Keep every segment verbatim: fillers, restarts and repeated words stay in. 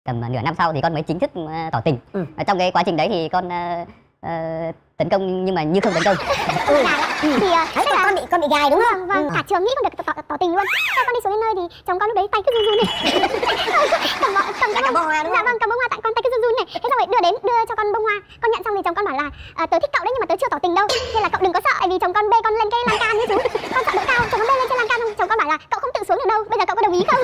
Tầm nửa năm sau thì con mới chính thức uh, tỏ tình. Ừ. Trong cái quá trình đấy thì con uh, uh, tấn công nhưng mà như không tấn công. Ừ. Ừ. Thì uh, đấy là con bị con bị gài đúng không? Vâng, ừ. Cả trường nghĩ con được tỏ, tỏ tình luôn. Sau con đi xuống đến nơi thì chồng con lúc đấy tay cứ run run này. cầm bó, cầm cái bông hoa đúng không? Dạ vâng, cầm bông hoa tặng con tay cứ run run này. Thế xong rồi đưa đến đưa cho con bông hoa. Con nhận xong thì chồng con bảo là à, tớ thích cậu đấy nhưng mà tớ chưa tỏ tình đâu. Nên là cậu đừng có sợ vì chồng con bê con lên cái lan can như chú. Con sợ độ cao, chồng con bê lên trên lan can không? Chồng con bảo là cậu không tự xuống được đâu. Bây giờ cậu có đồng ý không?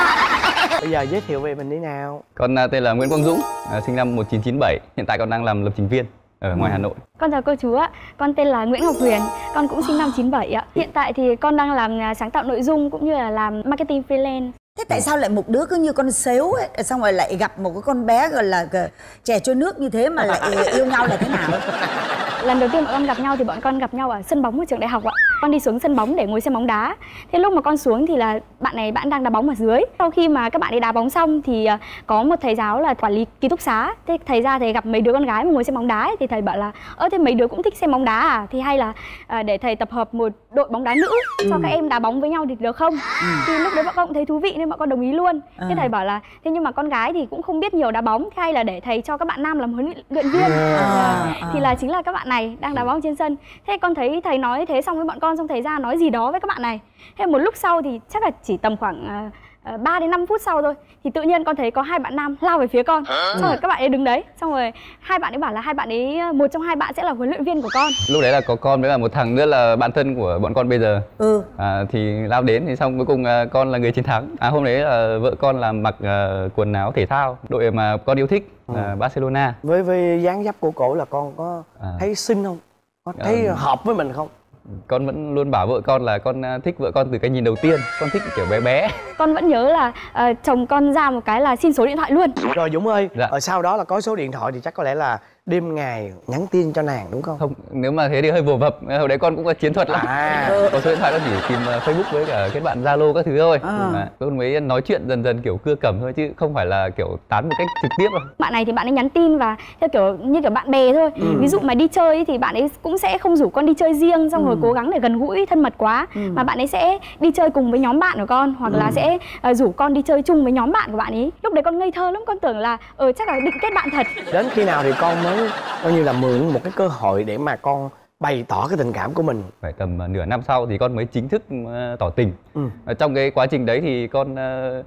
Bây giờ giới thiệu về mình đi nào. Con uh, tên là Nguyễn Quang Dũng, uh, sinh năm một nghìn chín trăm chín mươi bảy. Hiện tại con đang làm lập trình viên ở ngoài Hà Nội. Con chào cô chú ạ, con tên là Nguyễn Ngọc Huyền, con cũng sinh năm chín bảy ạ. Hiện tại thì con đang làm sáng tạo nội dung cũng như là làm marketing freelance. Thế tại sao lại một đứa cứ như con sếu ấy, xong rồi lại gặp một cái con bé gọi là chè trôi nước như thế mà lại yêu nhau là thế nào? Lần đầu tiên bọn con gặp nhau thì bọn con gặp nhau ở sân bóng của trường đại học ạ. Con đi xuống sân bóng để ngồi xem bóng đá. Thế lúc mà con xuống thì là bạn này bạn đang đá bóng ở dưới. Sau khi mà các bạn ấy đá bóng xong thì có một thầy giáo là quản lý ký túc xá. Thế thầy ra thầy gặp mấy đứa con gái mà ngồi xem bóng đá ấy, thì thầy bảo là ơ thế mấy đứa cũng thích xem bóng đá à? Thì hay là à, để thầy tập hợp một đội bóng đá nữ ừ. cho các em đá bóng với nhau thì được không? Ừ. Thì lúc đấy bọn con cũng thấy thú vị nên bọn con đồng ý luôn. Ừ. Thế thầy bảo là thế nhưng mà con gái thì cũng không biết nhiều đá bóng, thế hay là để thầy cho các bạn nam làm huấn luyện viên. À. À. À. Thì là chính là các bạn này đang đá bóng trên sân. Thế con thấy thầy nói thế xong với bọn con, xong thầy ra nói gì đó với các bạn này. Thế một lúc sau thì chắc là chỉ tầm khoảng uh, ba đến năm phút sau thôi thì tự nhiên con thấy có hai bạn nam lao về phía con. Xong rồi các bạn ấy đứng đấy, xong rồi hai bạn ấy bảo là hai bạn ấy một trong hai bạn sẽ là huấn luyện viên của con. Lúc đấy là có con với là một thằng nữa là bạn thân của bọn con bây giờ. Ừ. À, thì lao đến thì xong cuối cùng uh, con là người chiến thắng. À, hôm đấy là vợ con là mặc uh, quần áo thể thao đội mà con yêu thích là ừ. Barcelona. Với với dáng dấp của cổ là con có à. thấy xinh không? Có thấy uh, hợp với mình không? Con vẫn luôn bảo vợ con là con thích vợ con từ cái nhìn đầu tiên. Con thích kiểu bé bé. Con vẫn nhớ là uh, chồng con ra một cái là xin số điện thoại luôn. Rồi Dũng ơi, dạ. Ở sau đó là có số điện thoại thì chắc có lẽ là đêm ngày nhắn tin cho nàng đúng không? Không, nếu mà thế thì hơi vồ vập. Hồi đấy con cũng có chiến thuật lắm. À. Có số điện thoại con chỉ tìm Facebook với cả kết bạn Zalo các thứ thôi. À. Con mới nói chuyện dần dần kiểu cưa cẩm thôi chứ không phải là kiểu tán một cách trực tiếp đâu. Bạn này thì bạn ấy nhắn tin và theo kiểu như kiểu bạn bè thôi. Ừ. Ví dụ mà đi chơi thì bạn ấy cũng sẽ không rủ con đi chơi riêng xong ừ. rồi cố gắng để gần gũi thân mật quá. Ừ. Mà bạn ấy sẽ đi chơi cùng với nhóm bạn của con hoặc ừ. là sẽ uh, rủ con đi chơi chung với nhóm bạn của bạn ấy. Lúc đấy con ngây thơ lắm, con tưởng là ờ chắc là định kết bạn thật. Đến khi nào thì con mới coi như là mượn một cái cơ hội để mà con bày tỏ cái tình cảm của mình? Phải tầm uh, nửa năm sau thì con mới chính thức uh, tỏ tình. Ừ. Ở trong cái quá trình đấy thì con uh,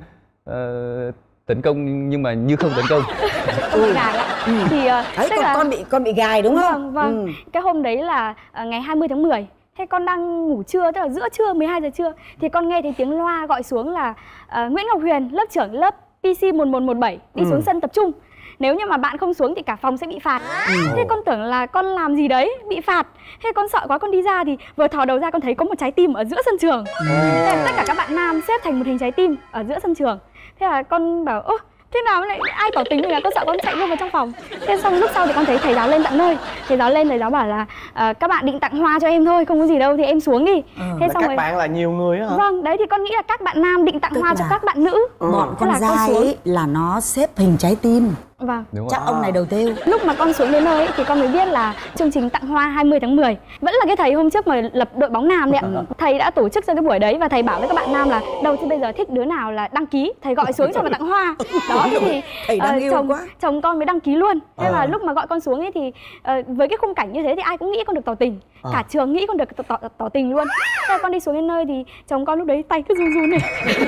uh, tấn công nhưng mà như không tấn công. Ừ. Ừ. Thì uh, đấy, con, là... con bị con bị gài đúng không? Vâng, vâng. Ừ. Cái hôm đấy là uh, ngày hai mươi tháng mười. Thế con đang ngủ trưa, tức là giữa trưa mười hai giờ trưa thì con nghe thấy tiếng loa gọi xuống là uh, Nguyễn Ngọc Huyền, lớp trưởng lớp pê xê một một một bảy đi ừ. xuống sân tập trung. Nếu như mà bạn không xuống thì cả phòng sẽ bị phạt. Ừ. Thế con tưởng là con làm gì đấy bị phạt. Thế con sợ quá, con đi ra thì vừa thò đầu ra con thấy có một trái tim ở giữa sân trường. Ừ. Thế tất cả các bạn nam xếp thành một hình trái tim ở giữa sân trường. Thế là con bảo ơ thế nào lại ai tỏ tình rồi là con sợ, con chạy luôn vào trong phòng. Thế xong lúc sau thì con thấy thầy giáo lên tận nơi. Thầy giáo lên, thầy giáo bảo là à, các bạn định tặng hoa cho em thôi, không có gì đâu thì em xuống đi. Ừ. Thế xong các rồi... bạn là nhiều người á hả? Vâng, đấy thì con nghĩ là các bạn nam định tặng Tức hoa cho các bạn nữ. Ừ. Bọn con trai ấy là nó xếp hình trái tim. Vâng. Chắc ông này đầu tiêu. Lúc mà con xuống đến nơi ấy, thì con mới biết là chương trình tặng hoa hai mươi tháng mười vẫn là cái thầy hôm trước mà lập đội bóng nam đấy ạ. Ừ. Thầy đã tổ chức ra cái buổi đấy và thầy bảo với các bạn nam là đâu thì bây giờ thích đứa nào là đăng ký, thầy gọi xuống cho mà tặng hoa. Đó thì thầy đáng uh, yêu chồng, quá. Chồng con mới đăng ký luôn. Thế à. Là lúc mà gọi con xuống ấy thì uh, với cái khung cảnh như thế thì ai cũng nghĩ con được tỏ tình. À. Cả trường nghĩ con được tỏ, tỏ, tỏ tình luôn. Thế là con đi xuống đến nơi thì chồng con lúc đấy tay cứ run run này.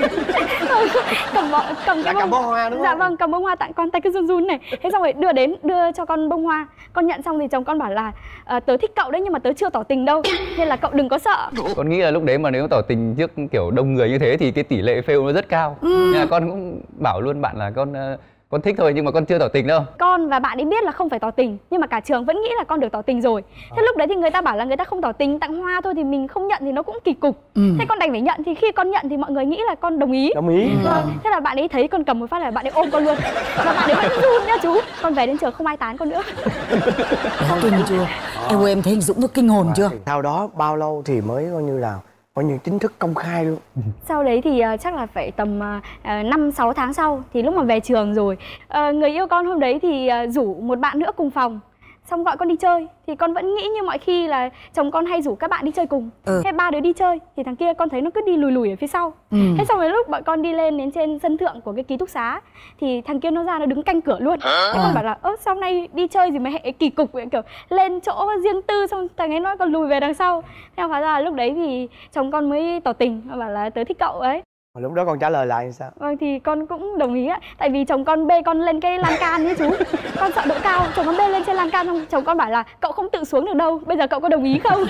cầm bó, cầm cái bông, bông hoa đúng không? Dạ vâng, cầm bông hoa tặng con tay cứ run run này. Thế xong rồi đưa đến đưa cho con bông hoa. Con nhận xong thì chồng con bảo là à, tớ thích cậu đấy nhưng mà tớ chưa tỏ tình đâu, nên là cậu đừng có sợ. Con nghĩ là lúc đấy mà nếu tỏ tình trước kiểu đông người như thế thì cái tỷ lệ fail nó rất cao. Ừ. Nên là con cũng bảo luôn bạn là con uh, con thích thôi nhưng mà con chưa tỏ tình đâu. Con và bạn ấy biết là không phải tỏ tình nhưng mà cả trường vẫn nghĩ là con được tỏ tình rồi. Thế à. Lúc đấy thì người ta bảo là người ta không tỏ tình, tặng hoa thôi thì mình không nhận thì nó cũng kỳ cục. Ừ. Thế con đành phải nhận, thì khi con nhận thì mọi người nghĩ là con đồng ý. Đồng ý. Ừ. À. Thế là bạn ấy thấy con cầm một phát là bạn ấy ôm con luôn. Và bạn ấy vẫn run nha chú. Con về đến trường không ai tán con nữa. Kinh chưa? Em ơi, em thấy anh Dũng nó kinh hồn chưa? Sau đó bao lâu thì mới coi như là coi như chính thức công khai luôn? Sau đấy thì uh, chắc là phải tầm năm sáu tháng sau thì lúc mà về trường rồi, uh, người yêu con hôm đấy thì uh, rủ một bạn nữa cùng phòng xong gọi con đi chơi thì con vẫn nghĩ như mọi khi là chồng con hay rủ các bạn đi chơi cùng. Ừ. Thế ba đứa đi chơi thì thằng kia con thấy nó cứ đi lùi lùi ở phía sau. Ừ. Thế xong rồi lúc bọn con đi lên đến trên sân thượng của cái ký túc xá thì thằng kia nó ra nó đứng canh cửa luôn. Thế con bảo là ơ sao nay đi chơi gì mà hệ kỳ cục vậy, kiểu lên chỗ riêng tư xong thằng ấy nó còn lùi về đằng sau. Thế hóa ra lúc đấy thì chồng con mới tỏ tình, bảo là tớ thích cậu ấy. Lúc đó con trả lời lại sao? Vâng thì con cũng đồng ý ạ. Tại vì chồng con bê con lên cái lan can ấy chú. Con sợ độ cao, chồng con bê lên trên lan can xong chồng con bảo là cậu không tự xuống được đâu, bây giờ cậu có đồng ý không?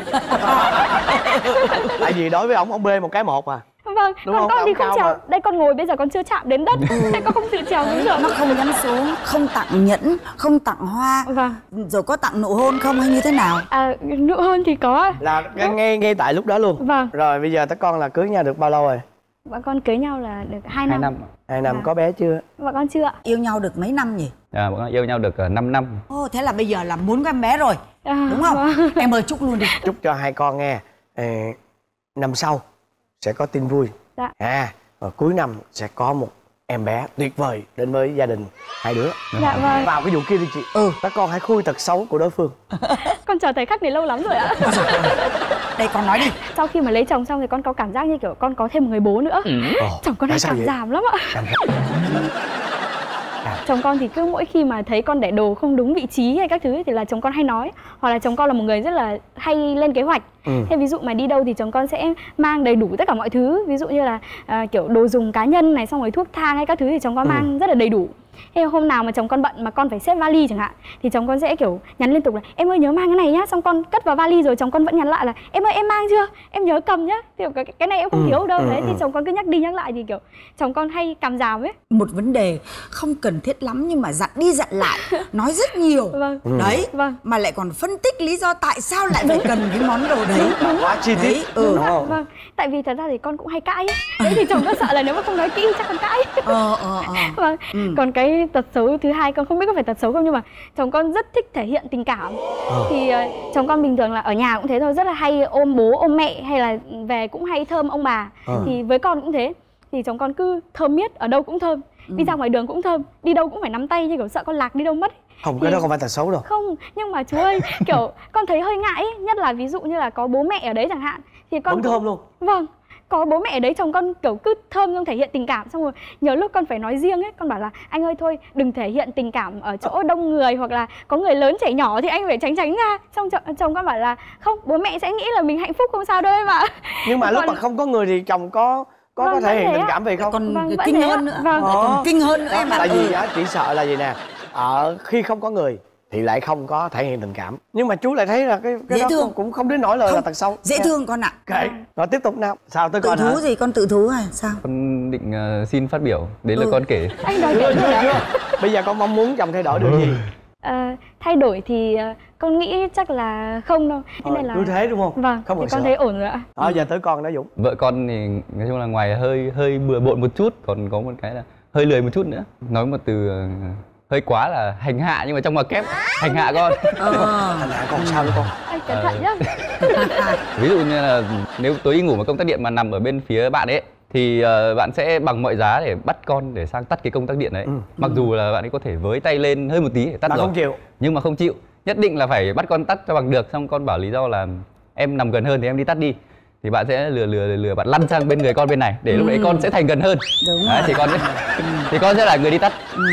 Tại vì đối với ông ông bê một cái một à. Vâng, đúng còn không? con thì không cao trèo. mà. Đây con ngồi bây giờ con chưa chạm đến đất. Thế con không tự trèo xuống được. Nó không dám xuống, không tặng nhẫn, không tặng hoa. Vâng. Rồi có tặng nụ hôn không hay như thế nào? À, nụ hôn thì có. Là ngay ngay tại lúc đó luôn. Vâng. Rồi bây giờ các con là cưới nhau được bao lâu rồi? Bọn con cưới nhau là được hai năm. Hai năm. Hai năm. Dạ. Có bé chưa? Bọn con chưa ạ. Yêu nhau được mấy năm nhỉ? À, bọn con yêu nhau được uh, năm năm. Ồ, thế là bây giờ là muốn có em bé rồi. À, đúng không? Vâng. Em ơi chúc luôn đi. Chúc cho hai con nghe. Ê, năm sau sẽ có tin vui. Dạ. À, và cuối năm sẽ có một em bé tuyệt vời đến với gia đình hai đứa. Dạ vâng. Vào cái vụ kia đi chị. Ừ. Các con hãy khui tật xấu của đối phương. Con chờ thời khắc này lâu lắm rồi ạ. Đây con nói đi. Sau khi mà lấy chồng xong thì con có cảm giác như kiểu con có thêm một người bố nữa. Ừ. Chồng con hay cảm vậy? Giảm lắm ạ. À. Chồng con thì cứ mỗi khi mà thấy con để đồ không đúng vị trí hay các thứ thì là chồng con hay nói. Hoặc là chồng con là một người rất là hay lên kế hoạch. Ừ. Thế ví dụ mà đi đâu thì chồng con sẽ mang đầy đủ tất cả mọi thứ. Ví dụ như là à, kiểu đồ dùng cá nhân này, xong rồi thuốc thang hay các thứ thì chồng con ừ. mang rất là đầy đủ. Thế hôm nào mà chồng con bận mà con phải xếp vali chẳng hạn thì chồng con sẽ kiểu nhắn liên tục là em ơi nhớ mang cái này nhá, xong con cất vào vali rồi chồng con vẫn nhắn lại là em ơi em mang chưa, em nhớ cầm nhá, kiểu cái, cái này em không ừ, thiếu đâu. Ừ, đấy ừ. Thì chồng con cứ nhắc đi nhắc lại thì kiểu chồng con hay càm ràm ấy. Một vấn đề không cần thiết lắm nhưng mà dặn đi dặn lại, nói rất nhiều. Vâng. Đấy. Vâng. Mà lại còn phân tích lý do tại sao lại phải cần cái món đồ đấy. Đúng. Quá chi tiết. Ừ. Đúng không? Vâng. Tại vì thật ra thì con cũng hay cãi ấy. Đấy thì chồng con sợ là nếu mà không nói kỹ chắc con cãi. Ờ ờ ờ. Vâng. Ừ. Còn cái tật xấu thứ hai con không biết có phải tật xấu không nhưng mà chồng con rất thích thể hiện tình cảm. Ừ. Thì uh, chồng con bình thường là ở nhà cũng thế thôi, rất là hay ôm bố ôm mẹ hay là về cũng hay thơm ông bà. Ừ. Thì với con cũng thế. Thì chồng con cứ thơm miết, ở đâu cũng thơm. Ừ. Đi ra ngoài đường cũng thơm, đi đâu cũng phải nắm tay như kiểu sợ con lạc đi đâu mất. Không, cái thì... đó không phải tật xấu đâu. Không, nhưng mà chú ơi, kiểu con thấy hơi ngại ấy, nhất là ví dụ như là có bố mẹ ở đấy chẳng hạn thì con vẫn thơm luôn. Vâng. Có bố mẹ ở đấy chồng con kiểu cứ thơm xong thể hiện tình cảm, xong rồi nhiều lúc con phải nói riêng ấy, con bảo là anh ơi thôi đừng thể hiện tình cảm ở chỗ đông người hoặc là có người lớn trẻ nhỏ thì anh phải tránh tránh ra. Xong chồng con bảo là không, bố mẹ sẽ nghĩ là mình hạnh phúc không sao đâu em ạ. Nhưng mà còn... lúc mà không có người thì chồng có có vâng, có thể hiện tình cảm về không? Còn vâng, kinh hơn nữa. Vâng. Còn kinh hơn nữa em ạ. Tại vì á chỉ sợ là gì nè, ở khi không có người thì lại không có thể hiện tình cảm. Nhưng mà chú lại thấy là cái, cái dễ đó thương. cũng không đến nỗi lời không, là tật xấu. Dễ nha. thương con ạ. Kệ. Rồi tiếp tục nào. Sao tới tự con thú hả? gì con tự thú hay sao? Con định uh, xin phát biểu. Đấy là ừ. con kể. Anh nói kể chưa, chưa. Bây giờ con mong muốn chồng thay đổi điều gì? À, thay đổi thì uh, con nghĩ chắc là không đâu. Thế nên là cứ thế đúng không? Vâng. Không thì sợ. con thấy ổn rồi ạ. Ờ giờ tới con đó Dũng. Vợ con thì nói chung là ngoài hơi hơi bừa bộn một chút, còn có một cái là hơi lười một chút nữa. Nói một từ uh, hơi quá là hành hạ, nhưng mà trong ngoặc kép hành hạ con. Ờ. Hành hạ con sao đấy con? Anh cẩn thận nhá. Ví dụ như là nếu tối đi ngủ mà công tắc điện mà nằm ở bên phía bạn ấy thì uh, bạn sẽ bằng mọi giá để bắt con để sang tắt cái công tắc điện đấy. Ừ. Mặc dù là bạn ấy có thể với tay lên hơi một tí để tắt bạn rồi. Không chịu. Nhưng mà không chịu. Nhất định là phải bắt con tắt cho bằng được. Xong con bảo lý do là em nằm gần hơn thì em đi tắt đi. Thì bạn sẽ lừa lừa lừa, lừa bạn lăn sang bên người con bên này để ừ. lúc đấy con sẽ thành gần hơn. Đúng đấy, thì con thì con sẽ là người đi tắt. Ừ.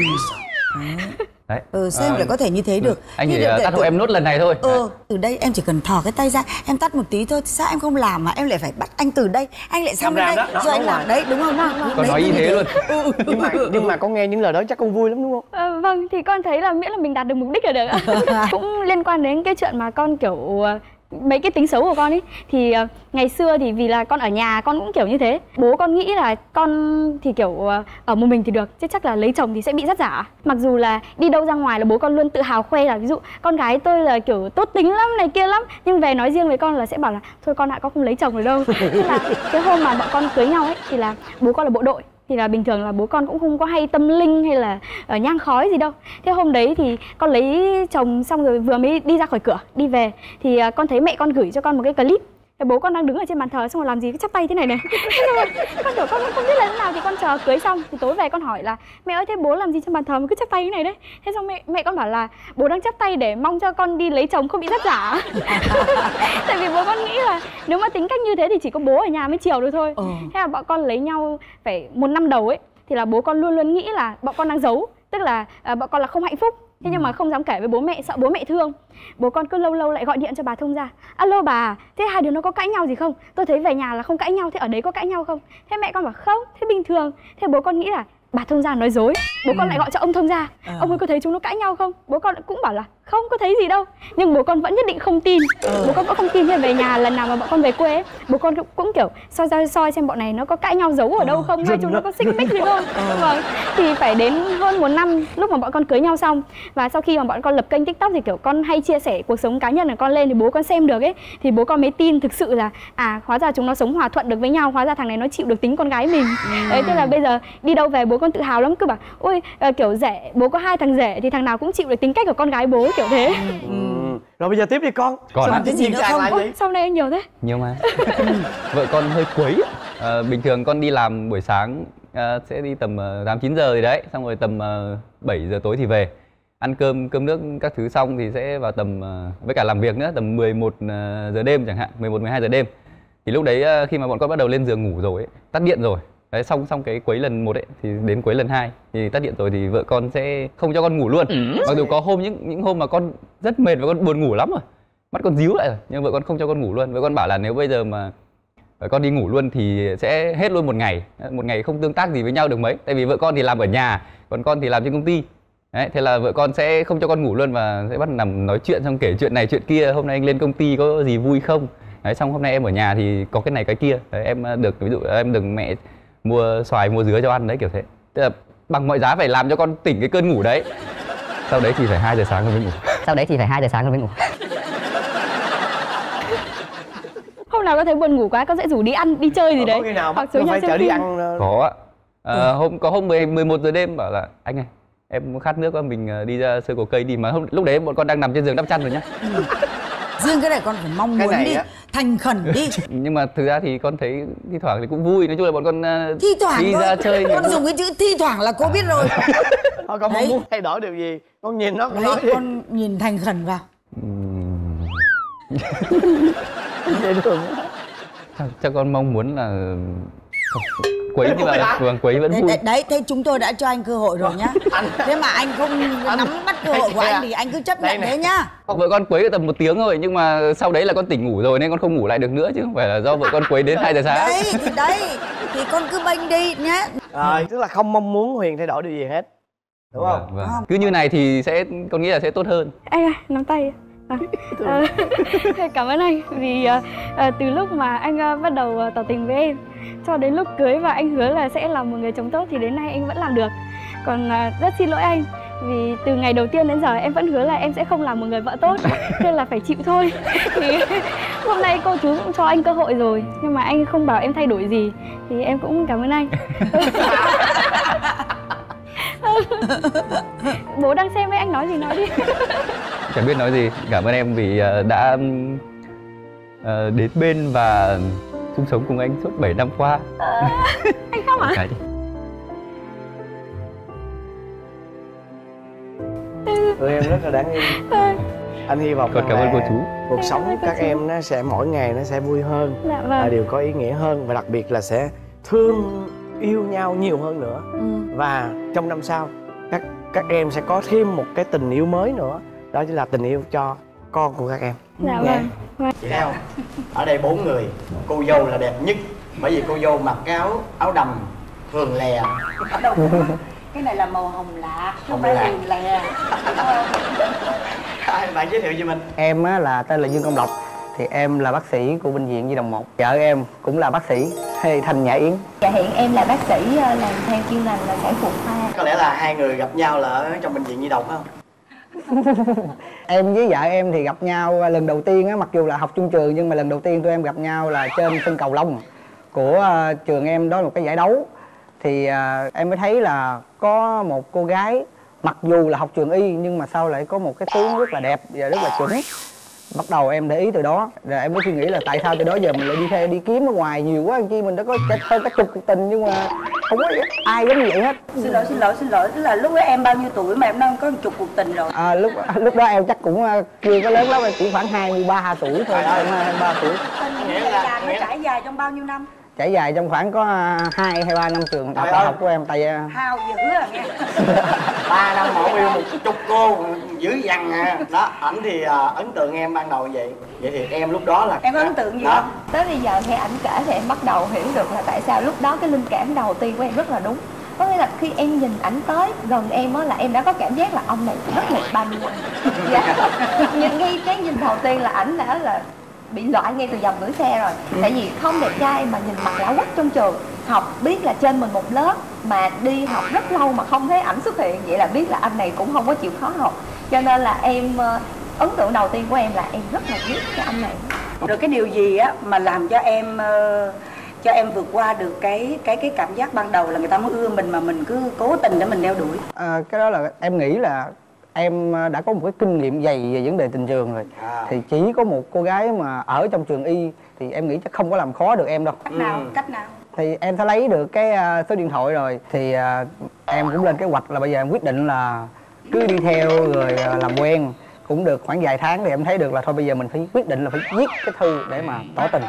Đấy. Ừ, sao em à, lại có thể như thế được? Anh chỉ tắt hộ em nốt lần này thôi. Ừ, từ đây em chỉ cần thò cái tay ra, em tắt một tí thôi. Sao em không làm mà em lại phải bắt anh từ đây, anh lại sang bên đây, đó, rồi anh làm đấy, đúng không? Con đấy, nói như thế, thế luôn. Ừ. Nhưng mà nhưng mà con nghe những lời đó chắc con vui lắm đúng không? À, vâng, thì con thấy là miễn là mình đạt được mục đích là được. Cũng liên quan đến cái chuyện mà con kiểu mấy cái tính xấu của con ấy thì uh, ngày xưa thì vì là con ở nhà con cũng kiểu như thế, bố con nghĩ là con thì kiểu uh, ở một mình thì được chứ chắc là lấy chồng thì sẽ bị dắt giả. Mặc dù là đi đâu ra ngoài là bố con luôn tự hào khoe là ví dụ con gái tôi là kiểu tốt tính lắm này kia lắm, nhưng về nói riêng với con là sẽ bảo là thôi con ạ, con không lấy chồng rồi đâu. Thế là cái hôm mà bọn con cưới nhau ấy thì là bố con là bộ đội, thì là bình thường là bố con cũng không có hay tâm linh hay là uh, nhang khói gì đâu. Thế hôm đấy thì con lấy chồng xong rồi vừa mới đi ra khỏi cửa đi về thì uh, con thấy mẹ con gửi cho con một cái clip Thế bố con đang đứng ở trên bàn thờ xong rồi làm gì cứ chắp tay thế này này. Con kiểu con không biết là thế nào thì con chờ cưới xong thì tối về con hỏi là mẹ ơi thế bố làm gì trên bàn thờ mà cứ chắp tay thế này đấy. Thế xong mẹ mẹ con bảo là bố đang chắp tay để mong cho con đi lấy chồng không bị dắt giả. Tại vì bố con nghĩ là nếu mà tính cách như thế thì chỉ có bố ở nhà mới chiều được thôi. Ừ. Thế là bọn con lấy nhau phải một năm đầu ấy thì là bố con luôn luôn nghĩ là bọn con đang giấu, tức là à, bọn con là không hạnh phúc. Thế nhưng mà không dám kể với bố mẹ, sợ bố mẹ thương. Bố con cứ lâu lâu lại gọi điện cho bà thông gia. Alo bà, thế hai đứa nó có cãi nhau gì không? Tôi thấy về nhà là không cãi nhau, thế ở đấy có cãi nhau không? Thế mẹ con bảo không, thế bình thường. Thế bố con nghĩ là bà thông gia nói dối. Bố con lại gọi cho ông thông gia. À. Ông ấy có thấy chúng nó cãi nhau không? Bố con cũng bảo là không có thấy gì đâu. Nhưng bố con vẫn nhất định không tin. Ừ. Bố con vẫn không tin. Thế về nhà lần nào mà bọn con về quê ấy, bố con cũng, cũng kiểu soi soi soi xem bọn này nó có cãi nhau giấu ở đâu không, hay chúng nó có xích mích gì không. Vâng. Thì phải đến hơn một năm lúc mà bọn con cưới nhau xong, và sau khi mà bọn con lập kênh TikTok thì kiểu con hay chia sẻ cuộc sống cá nhân của con lên thì bố con xem được ấy, thì bố con mới tin thực sự là à hóa ra chúng nó sống hòa thuận được với nhau, hóa ra thằng này nó chịu được tính con gái mình. Ừ. Đấy, thế là bây giờ đi đâu về bố con tự hào lắm, cứ bảo ôi uh, kiểu rể, bố có hai thằng rể thì thằng nào cũng chịu được tính cách của con gái bố kiểu thế. Ừ. Rồi bây giờ tiếp đi con. Còn cái gì nữa không? Ôi, sau này anh nhiều thế. Nhiều mà. Vợ con hơi quấy. À, bình thường con đi làm buổi sáng à, sẽ đi tầm tám chín giờ gì đấy, xong rồi tầm uh, bảy giờ tối thì về. Ăn cơm cơm nước các thứ xong thì sẽ vào tầm uh, với cả làm việc nữa tầm mười một giờ đêm chẳng hạn, mười một mười hai giờ đêm. Thì lúc đấy uh, khi mà bọn con bắt đầu lên giường ngủ rồi ấy, tắt điện rồi. Đấy, xong xong cái quấy lần một ấy thì đến quấy lần hai thì tắt điện rồi thì vợ con sẽ không cho con ngủ luôn. Mặc dù có hôm những những hôm mà con rất mệt và con buồn ngủ lắm rồi, mắt con díu lại rồi, nhưng vợ con không cho con ngủ luôn. Vợ con bảo là nếu bây giờ mà con đi ngủ luôn thì sẽ hết luôn một ngày, một ngày không tương tác gì với nhau được mấy. Tại vì vợ con thì làm ở nhà, còn con thì làm trên công ty. Đấy, thế là vợ con sẽ không cho con ngủ luôn và sẽ bắt nằm nói chuyện, xong kể chuyện này chuyện kia. Hôm nay anh lên công ty có gì vui không? Đấy, xong hôm nay em ở nhà thì có cái này cái kia. Đấy, em được ví dụ em được mẹ mua xoài mua dứa cho ăn đấy, kiểu thế. Tức là bằng mọi giá phải làm cho con tỉnh cái cơn ngủ đấy. Sau đấy thì phải hai giờ sáng con mới ngủ. Sau đấy thì phải hai giờ sáng con mới ngủ. Hôm nào có thấy buồn ngủ quá con sẽ rủ đi ăn đi chơi gì đấy. Có khi nào hoặc xuống phải chở đi ăn? Có ạ. À, ừ. hôm có hôm mười một giờ đêm bảo là anh ơi em khát nước quá, mình đi ra sơ cổ cây đi, mà hôm lúc đấy bọn con đang nằm trên giường đắp chăn rồi nhá. Ừ. Riêng cái này con phải mong muốn đi, á. thành khẩn đi. Nhưng mà thực ra thì con thấy thi thoảng thì cũng vui, nói chung là bọn con uh, thi thoảng đi thôi. ra chơi. Con dùng cái chữ thi thoảng là cô biết rồi. Thôi con mong muốn thay đổi điều gì? Con nhìn nó con đấy, nói đi. con nhìn thành khẩn vào. Dễ thương. Chắc con mong muốn là quấy nhưng mà vâng, quấy vẫn đấy, vui. Đấy, đấy, thế chúng tôi đã cho anh cơ hội rồi nhá. Thế mà anh không anh, nắm bắt cơ hội của anh thì anh cứ chấp nhận thế nhá. Vợ con quấy tầm một tiếng thôi, nhưng mà sau đấy là con tỉnh ngủ rồi nên con không ngủ lại được nữa, chứ không phải là do vợ con quấy đến hai giờ sáng. Đấy thì đấy thì con cứ bênh đi nhá. Rồi, tức là không mong muốn Huyền thay đổi điều gì hết, đúng không? Vâng, vâng. Cứ như này thì sẽ con nghĩ là sẽ tốt hơn. Anh ơi, nắm tay. À, à, cảm ơn anh vì à, à, từ lúc mà anh à, bắt đầu à, tỏ tình với em cho đến lúc cưới và anh hứa là sẽ là một người chồng tốt thì đến nay anh vẫn làm được. Còn à, rất xin lỗi anh vì từ ngày đầu tiên đến giờ em vẫn hứa là em sẽ không làm một người vợ tốt, nên là phải chịu thôi. Thì hôm nay cô chú cũng cho anh cơ hội rồi nhưng mà anh không bảo em thay đổi gì thì em cũng cảm ơn anh. Bố đang xem với anh nói gì nói đi. Chẳng biết nói gì, cảm ơn em vì đã uh, đến bên và chung sống cùng anh suốt bảy năm qua. À, anh không hả? Cái Tụi em rất là đáng yêu. Anh hy vọng còn cảm ơn cô chú. Cuộc sống của các em nó sẽ mỗi ngày nó sẽ vui hơn, dạ, vâng. và điều có ý nghĩa hơn, và đặc biệt là sẽ thương yêu nhau nhiều hơn nữa. Ừ. Và trong năm sau các các em sẽ có thêm một cái tình yêu mới nữa, đó chính là tình yêu cho con của các em. Dạ vâng. Vâng. Chị thấy không? Ở đây bốn người, cô dâu là đẹp nhất bởi vì cô dâu mặc cái áo áo đầm phường lè. Đâu cái này là màu hồng lạ, không phải phường lè. Bạn giới thiệu cho mình. Em á, là tên là Dương Công Lộc. Thì em là bác sĩ của bệnh viện Nhi Đồng một. Vợ em cũng là bác sĩ, hay Thanh Nhã Yến. Dạ hiện em là bác sĩ làm theo chuyên ngành là sản phụ khoa. Có lẽ là hai người gặp nhau là ở trong bệnh viện Nhi Đồng phải không? Em với vợ em thì gặp nhau lần đầu tiên á, mặc dù là học chung trường nhưng mà lần đầu tiên tụi em gặp nhau là trên sân cầu lông của uh, trường em, đó là một cái giải đấu. Thì uh, em mới thấy là có một cô gái mặc dù là học trường y nhưng mà sao lại có một cái tướng rất là đẹp và rất là chuẩn. Bắt đầu em để ý từ đó, rồi em mới suy nghĩ là tại sao từ đó giờ mình lại đi theo đi kiếm ở ngoài nhiều quá, chi mình đã có hơn cả chục cuộc tình nhưng mà không có ai giống như vậy hết. Xin lỗi, xin lỗi, xin lỗi, tức là lúc đó em bao nhiêu tuổi mà em đang có một chục cuộc tình rồi? À, lúc lúc đó em chắc cũng chưa có lớn lắm, em chỉ khoảng hai mươi ba tuổi thôi, hai mươi ba tuổi. Nghĩa là nó trải dài trong bao nhiêu năm? Trải dài trong khoảng có hai hay ba năm trường đại học của em, tại hao dữ à nghe. ba năm mộ yêu một chục cô dữ dằn à. Đó, ảnh thì uh, ấn tượng em ban đầu vậy. Vậy thì em lúc đó là em có ấn tượng gì đó không? Tới bây giờ nghe ảnh kể thì em bắt đầu hiểu được là tại sao lúc đó cái linh cảm đầu tiên của em rất là đúng. Có nghĩa là khi em nhìn ảnh tới gần em á là em đã có cảm giác là ông này rất là ba mươi lăm. Dạ. Nhìn ngay cái nhìn đầu tiên là ảnh đã là bị loại ngay từ dòng gửi xe rồi. Ừ. Tại vì không đẹp trai mà nhìn mặt lão quắc trong trường, học biết là trên mình một lớp mà đi học rất lâu mà không thấy ảnh xuất hiện, vậy là biết là anh này cũng không có chịu khó học. Cho nên là em ấn tượng đầu tiên của em là em rất là ghét cái anh này. Rồi cái điều gì á mà làm cho em uh, cho em vượt qua được cái cái cái cảm giác ban đầu là người ta mới ưa mình mà mình cứ cố tình để mình đeo đuổi? À, cái đó là em nghĩ là em đã có một cái kinh nghiệm dày về vấn đề tình trường rồi. À. Thì chỉ có một cô gái mà ở trong trường y thì em nghĩ chắc không có làm khó được em đâu. Cách nào? Ừ. Cách nào? Thì em đã lấy được cái số điện thoại rồi thì em cũng lên kế hoạch là bây giờ em quyết định là cứ đi theo rồi làm quen cũng được khoảng vài tháng thì em thấy được là thôi bây giờ mình phải quyết định là phải viết cái thư để mà tỏ tình.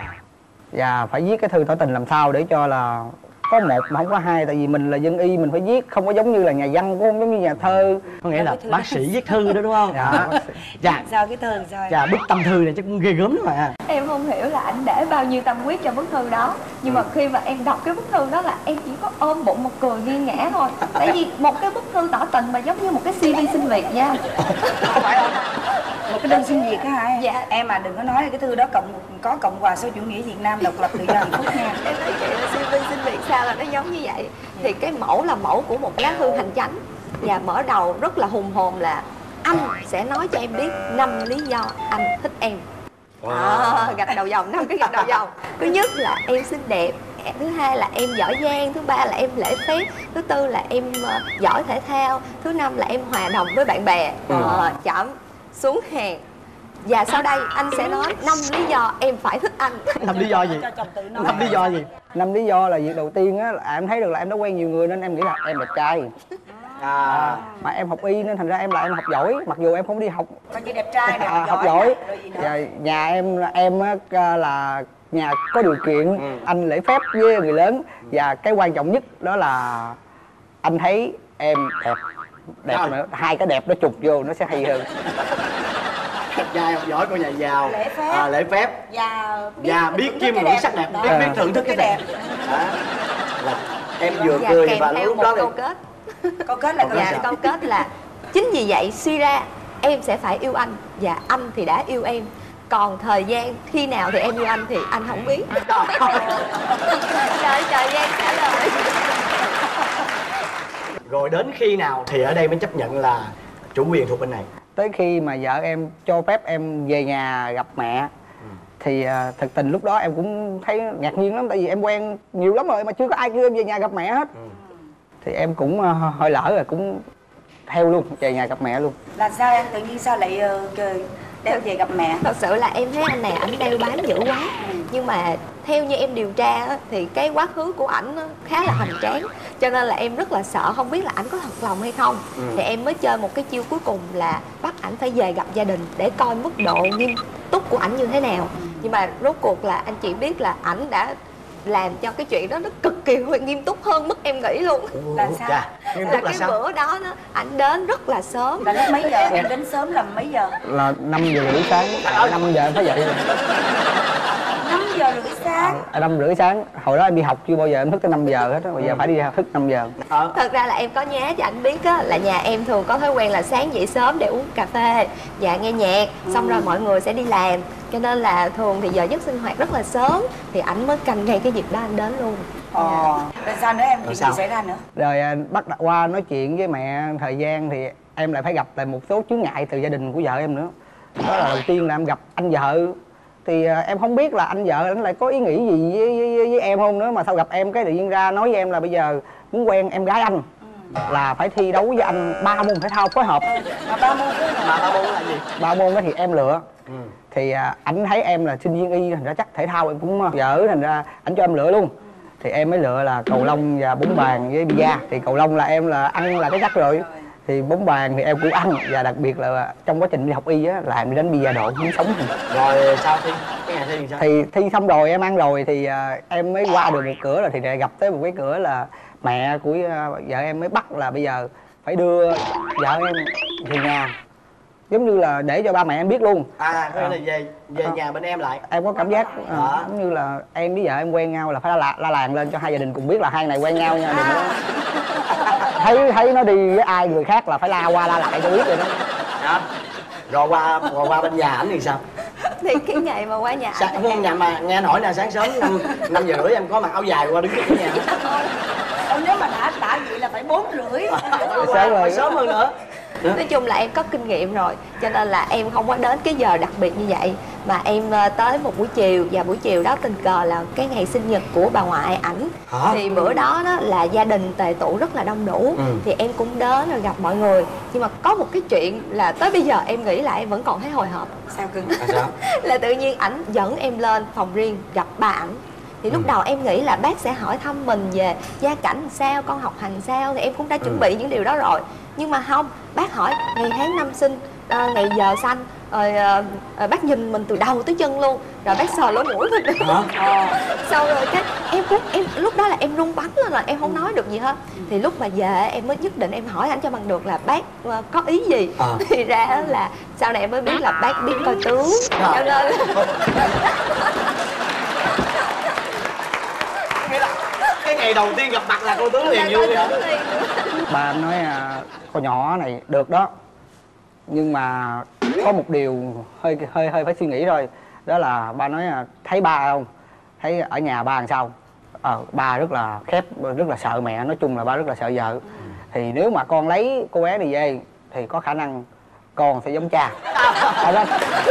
Và phải viết cái thư tỏ tình làm sao để cho là có một mà không có hai, tại vì mình là dân y mình phải viết, không có giống như là nhà văn, cũng không giống như nhà thơ. Có nghĩa là bác sĩ viết thư đó đúng không? Dạ. Dạ. Sao cái thư sao? Dạ, bức tâm thư này chắc cũng ghê gớm lắm mà. Em không hiểu là anh để bao nhiêu tâm huyết cho bức thư đó. Nhưng mà khi mà em đọc cái bức thư đó là em chỉ có ôm bụng một cười nghiêng ngã thôi. Tại vì một cái bức thư tỏ tình mà giống như một cái xê vê xin việc nha. Không phải không? Một cái đơn xin việc á hả? Dạ. Em mà đừng có nói là cái thư đó cộng có Cộng hòa xã chủ nghĩa Việt Nam độc lập tự do hạnh phúc nha. Em nói chị là xê vê xin việc sao là nó giống như vậy. Thì cái mẫu là mẫu của một lá thư hành chánh. Và mở đầu rất là hùng hồn là anh sẽ nói cho em biết năm lý do anh thích em. Wow. À, gạch đầu dòng, năm cái gạch đầu dòng. Thứ nhất là em xinh đẹp, thứ hai là em giỏi giang, thứ ba là em lễ phép, thứ tư là em uh, giỏi thể thao, thứ năm là em hòa đồng với bạn bè. À, chậm xuống hàng. Và sau đây anh sẽ nói năm lý do em phải thích anh. Năm lý do gì? Năm lý do gì? Năm lý do là việc đầu tiên á là em thấy được là em đã quen nhiều người nên em nghĩ là em đẹp trai. À, mà em học y nên thành ra em là em học giỏi, mặc dù em không đi học. Còn chị đẹp trai nè, à, học giỏi. Và nhà em em là nhà có điều kiện, ừ. Anh lễ phép với người lớn và cái quan trọng nhất đó là anh thấy em đẹp, đẹp à. Nữa, hai cái đẹp nó chụp vô nó sẽ hay hơn. Đẹp trai, học giỏi, con nhà giàu, lễ phép, à, lễ phép. và biết, và biết chiêm ngưỡng sắc đẹp, biết, biết thưởng thức cái đẹp. Đó. Là em vừa và cười kèm và theo lúc một đó câu kết. Câu kết là dạ, câu kết là chính vì vậy suy ra em sẽ phải yêu anh và anh thì đã yêu em. Còn thời gian khi nào thì em yêu anh thì anh không biết. Đợi thời gian trả lời. Rồi đến khi nào thì ở đây mới chấp nhận là chủ quyền thuộc bên này? Tới khi mà vợ em cho phép em về nhà gặp mẹ. Ừ. Thì uh, thực tình lúc đó em cũng thấy ngạc nhiên lắm, tại vì em quen nhiều lắm rồi mà chưa có ai kêu em về nhà gặp mẹ hết. Ừ. Thì em cũng uh, hơi lỡ rồi cũng theo luôn, về nhà gặp mẹ luôn. Là sao em tự nhiên sao lại uh, đeo về gặp mẹ? Thật sự là em thấy anh này ảnh đeo bám dữ quá. Ừ. Nhưng mà theo như em điều tra á, thì cái quá khứ của ảnh khá là hoành tráng. Cho nên là em rất là sợ không biết là ảnh có thật lòng hay không. Ừ. Thì em mới chơi một cái chiêu cuối cùng là bắt ảnh phải về gặp gia đình để coi mức độ nghiêm túc của ảnh như thế nào. Ừ. Nhưng mà rốt cuộc là anh chị biết là ảnh đã làm cho cái chuyện đó nó cực kỳ nghiêm túc hơn mức em nghĩ luôn. Là sao? Chà, nghiêm túc là, là cái sao? bữa đó nó ảnh đến rất là sớm. Là lúc mấy giờ? Em đến sớm là mấy giờ? Là năm giờ rưỡi sáng. Năm giờ em phải dậy rồi. Năm giờ rưỡi sáng? À, năm rưỡi sáng. Hồi đó em đi học chưa bao giờ em thức tới năm giờ hết á. Bây giờ phải đi thức năm giờ. Thật ra là em có nhá cho anh biết á, là nhà em thường có thói quen là sáng dậy sớm để uống cà phê và nghe nhạc. Ừ. Xong rồi mọi người sẽ đi làm. Cho nên là thường thì giờ giấc sinh hoạt rất là sớm. Thì ảnh mới canh ngay cái dịp đó anh đến luôn. Ờ, rồi sao nữa em? Chuyện gì xảy ra nữa? Rồi bắt đặt qua nói chuyện với mẹ thời gian thì em lại phải gặp lại một số chướng ngại từ gia đình của vợ em nữa. Đó là đầu tiên là em gặp anh vợ. Thì em không biết là anh vợ anh lại có ý nghĩ gì với, với, với em không nữa. Mà sao gặp em cái tự nhiên ra nói với em là bây giờ muốn quen em gái anh. Ừ. là phải thi đấu với anh ba môn thể thao phối hợp. Mà ba môn mà ba môn là gì? Ba môn đó thì em lựa. Ừ. Thì à, ảnh thấy em là sinh viên y, thành ra chắc thể thao em cũng dở, thành ra ảnh cho em lựa luôn. Thì em mới lựa là cầu lông và bóng bàn với bida. Thì cầu lông là em là ăn là cái chắc rồi. Thì bóng bàn thì em cũng ăn, và đặc biệt là trong quá trình đi học y á là em đi đánh bida độ muốn sống. Rồi sao thi? Cái ngày thi thì sao? Thì thi xong rồi em ăn rồi thì à, em mới qua được một cửa rồi, thì lại gặp tới một cái cửa là mẹ của à, vợ em mới bắt là bây giờ phải đưa vợ em về nhà, giống như là để cho ba mẹ em biết luôn. À, thế là về về à. nhà bên em lại. Em có cảm giác à, giống như là em với vợ em quen nhau là phải la, la làng lên cho hai gia đình cùng biết là hai này quen nhau nha. Đừng có thấy thấy nó đi với ai người khác là phải la qua la lại cho biết rồi đó. Đó. Rồi qua rồi qua bên nhà ảnh thì sao? Thì cái ngày mà qua nhà Sa không nhà mà nghe nói là sáng sớm năm năm giờ rưỡi em có mặc áo dài qua đứng trước nhà. Không, nếu mà đã đã vậy là phải bốn rưỡi. Sớm rồi, sớm hơn nữa. Nói chung là em có kinh nghiệm rồi, cho nên là em không có đến cái giờ đặc biệt như vậy, mà em tới một buổi chiều, và buổi chiều đó tình cờ là cái ngày sinh nhật của bà ngoại ảnh. Hả? Thì bữa đó đó là gia đình tề tụ rất là đông đủ. Ừ. Thì em cũng đến rồi gặp mọi người, nhưng mà có một cái chuyện là tới bây giờ em nghĩ lại em vẫn còn thấy hồi hộp. Sao cưng? À, sao? Là tự nhiên ảnh dẫn em lên phòng riêng gặp ba ảnh. Thì lúc ừ. đầu em nghĩ là bác sẽ hỏi thăm mình về gia cảnh sao, con học hành sao, thì em cũng đã chuẩn ừ. bị những điều đó rồi. Nhưng mà không, bác hỏi ngày tháng năm sinh, à, ngày giờ sanh, rồi à, à, bác nhìn mình từ đầu tới chân luôn, rồi bác sờ lỗ mũi mình. Hả? Sau rồi cái em cũng em lúc đó là em run bắn lên rồi, em không nói được gì hết. Thì lúc mà về em mới nhất định em hỏi anh cho bằng được là bác uh, có ý gì. À. Thì ra là sau này em mới biết là bác biết coi tướng. À. Cho nên cái ngày đầu tiên gặp mặt là cô tướng liền như vậy. Ba em nói à, con nhỏ này được đó, nhưng mà có một điều hơi hơi hơi phải suy nghĩ thôi. Đó là ba nói à, thấy ba không, thấy ở nhà ba làm sao. À, ba rất là khép, rất là sợ mẹ, nói chung là ba rất là sợ vợ. Thì nếu mà con lấy cô bé này về thì có khả năng con sẽ giống cha. À,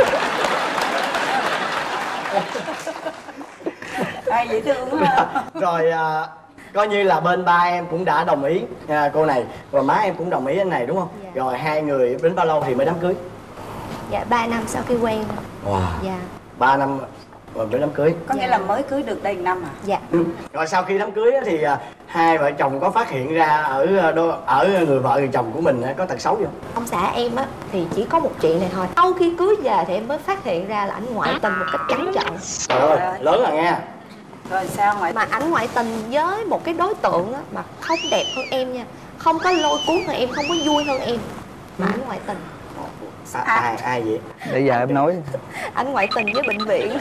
ai dễ thương quá. Rồi à, coi như là bên ba em cũng đã đồng ý à, cô này, và má em cũng đồng ý anh này đúng không? Dạ. Rồi hai người đến bao lâu thì mới đám cưới? Dạ ba năm sau khi quen. Wow. Dạ. ba năm rồi mới đám cưới. Có nghĩa là mới cưới được đây năm à? Dạ. Ừ. Rồi sau khi đám cưới thì à, hai vợ chồng có phát hiện ra ở đô, ở người vợ người chồng của mình có tật xấu không? Ông xã em á thì chỉ có một chuyện này thôi. Sau khi cưới về thì em mới phát hiện ra là ảnh ngoại tình một cách trắng trợn. Trời ơi, lớn rồi nghe. Rồi sao ngoại mà ảnh ngoại tình với một cái đối tượng á mà không đẹp hơn em nha, không có lôi cuốn hơn em, không có vui hơn em, mà ảnh ngoại tình. À, ai ai vậy? Bây giờ em nói Ảnh ngoại tình với bệnh viện.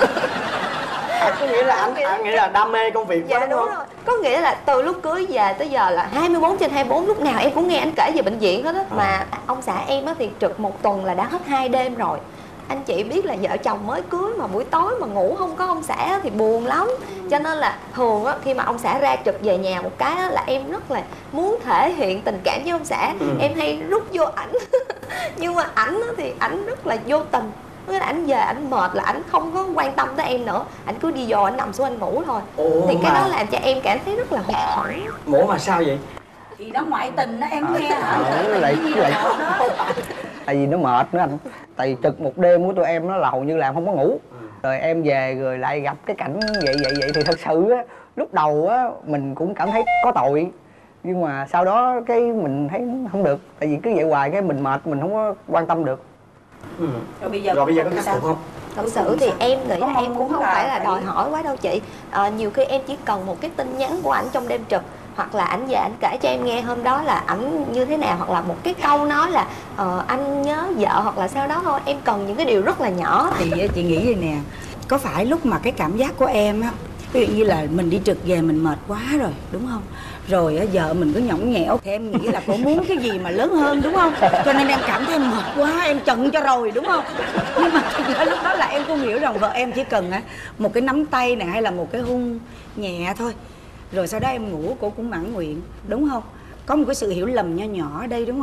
À, có nghĩa là anh, anh nghĩ là đam mê công việc. Dạ quá, đúng, đúng không? Rồi. Có nghĩa là từ lúc cưới về tới giờ là hai mươi bốn trên hai mươi bốn, lúc nào em cũng nghe anh kể về bệnh viện hết á. À. Mà ông xã em á thì trực một tuần là đã hết hai đêm rồi. Anh chị biết là vợ chồng mới cưới mà buổi tối mà ngủ không có ông xã thì buồn lắm. Cho nên là thường á, khi mà ông xã ra trực về nhà một cái á, là em rất là muốn thể hiện tình cảm với ông xã. Ừ. Em hay rút vô ảnh. Nhưng mà ảnh thì ảnh rất là vô tình. Tức là ảnh về ảnh mệt là ảnh không có quan tâm tới em nữa, ảnh cứ đi vô ảnh nằm xuống anh ngủ thôi. Ồ, thì cái mà... đó làm cho em cảm thấy rất là hụt hẫng. Ngủ mà sao vậy? Thì nó ngoại tình đó em nghe hả? Lại lại tại vì nó mệt nữa anh. Tại vì trực một đêm của tụi em nó là hầu như làm không có ngủ. Rồi em về rồi lại gặp cái cảnh vậy vậy vậy thì thật sự á, lúc đầu á mình cũng cảm thấy có tội, nhưng mà sau đó cái mình thấy không được, tại vì cứ vậy hoài cái mình mệt, mình không có quan tâm được. Ừ. Rồi bây giờ rồi bây giờ có khắc phục không? Thật sự thì em nghĩ là em cũng không phải là đòi hỏi quá đâu chị. À, nhiều khi em chỉ cần một cái tin nhắn của ảnh trong đêm trực, hoặc là ảnh về ảnh kể cho em nghe hôm đó là ảnh như thế nào, hoặc là một cái câu nói là uh, anh nhớ vợ, hoặc là sau đó thôi. Em cần những cái điều rất là nhỏ. Thì chị nghĩ vậy nè, có phải lúc mà cái cảm giác của em á, ví dụ như là mình đi trực về mình mệt quá rồi đúng không, rồi á vợ mình cứ nhõng nhẽo thì em nghĩ là cô muốn cái gì mà lớn hơn đúng không, cho nên em cảm thấy em mệt quá em chận cho rồi đúng không. Nhưng mà thực ra lúc đó là em không hiểu rằng vợ em chỉ cần á một cái nắm tay này hay là một cái hôn nhẹ thôi, rồi sau đó em ngủ cô cũng mãn nguyện đúng không. Có một cái sự hiểu lầm nho nhỏ ở đây đúng không.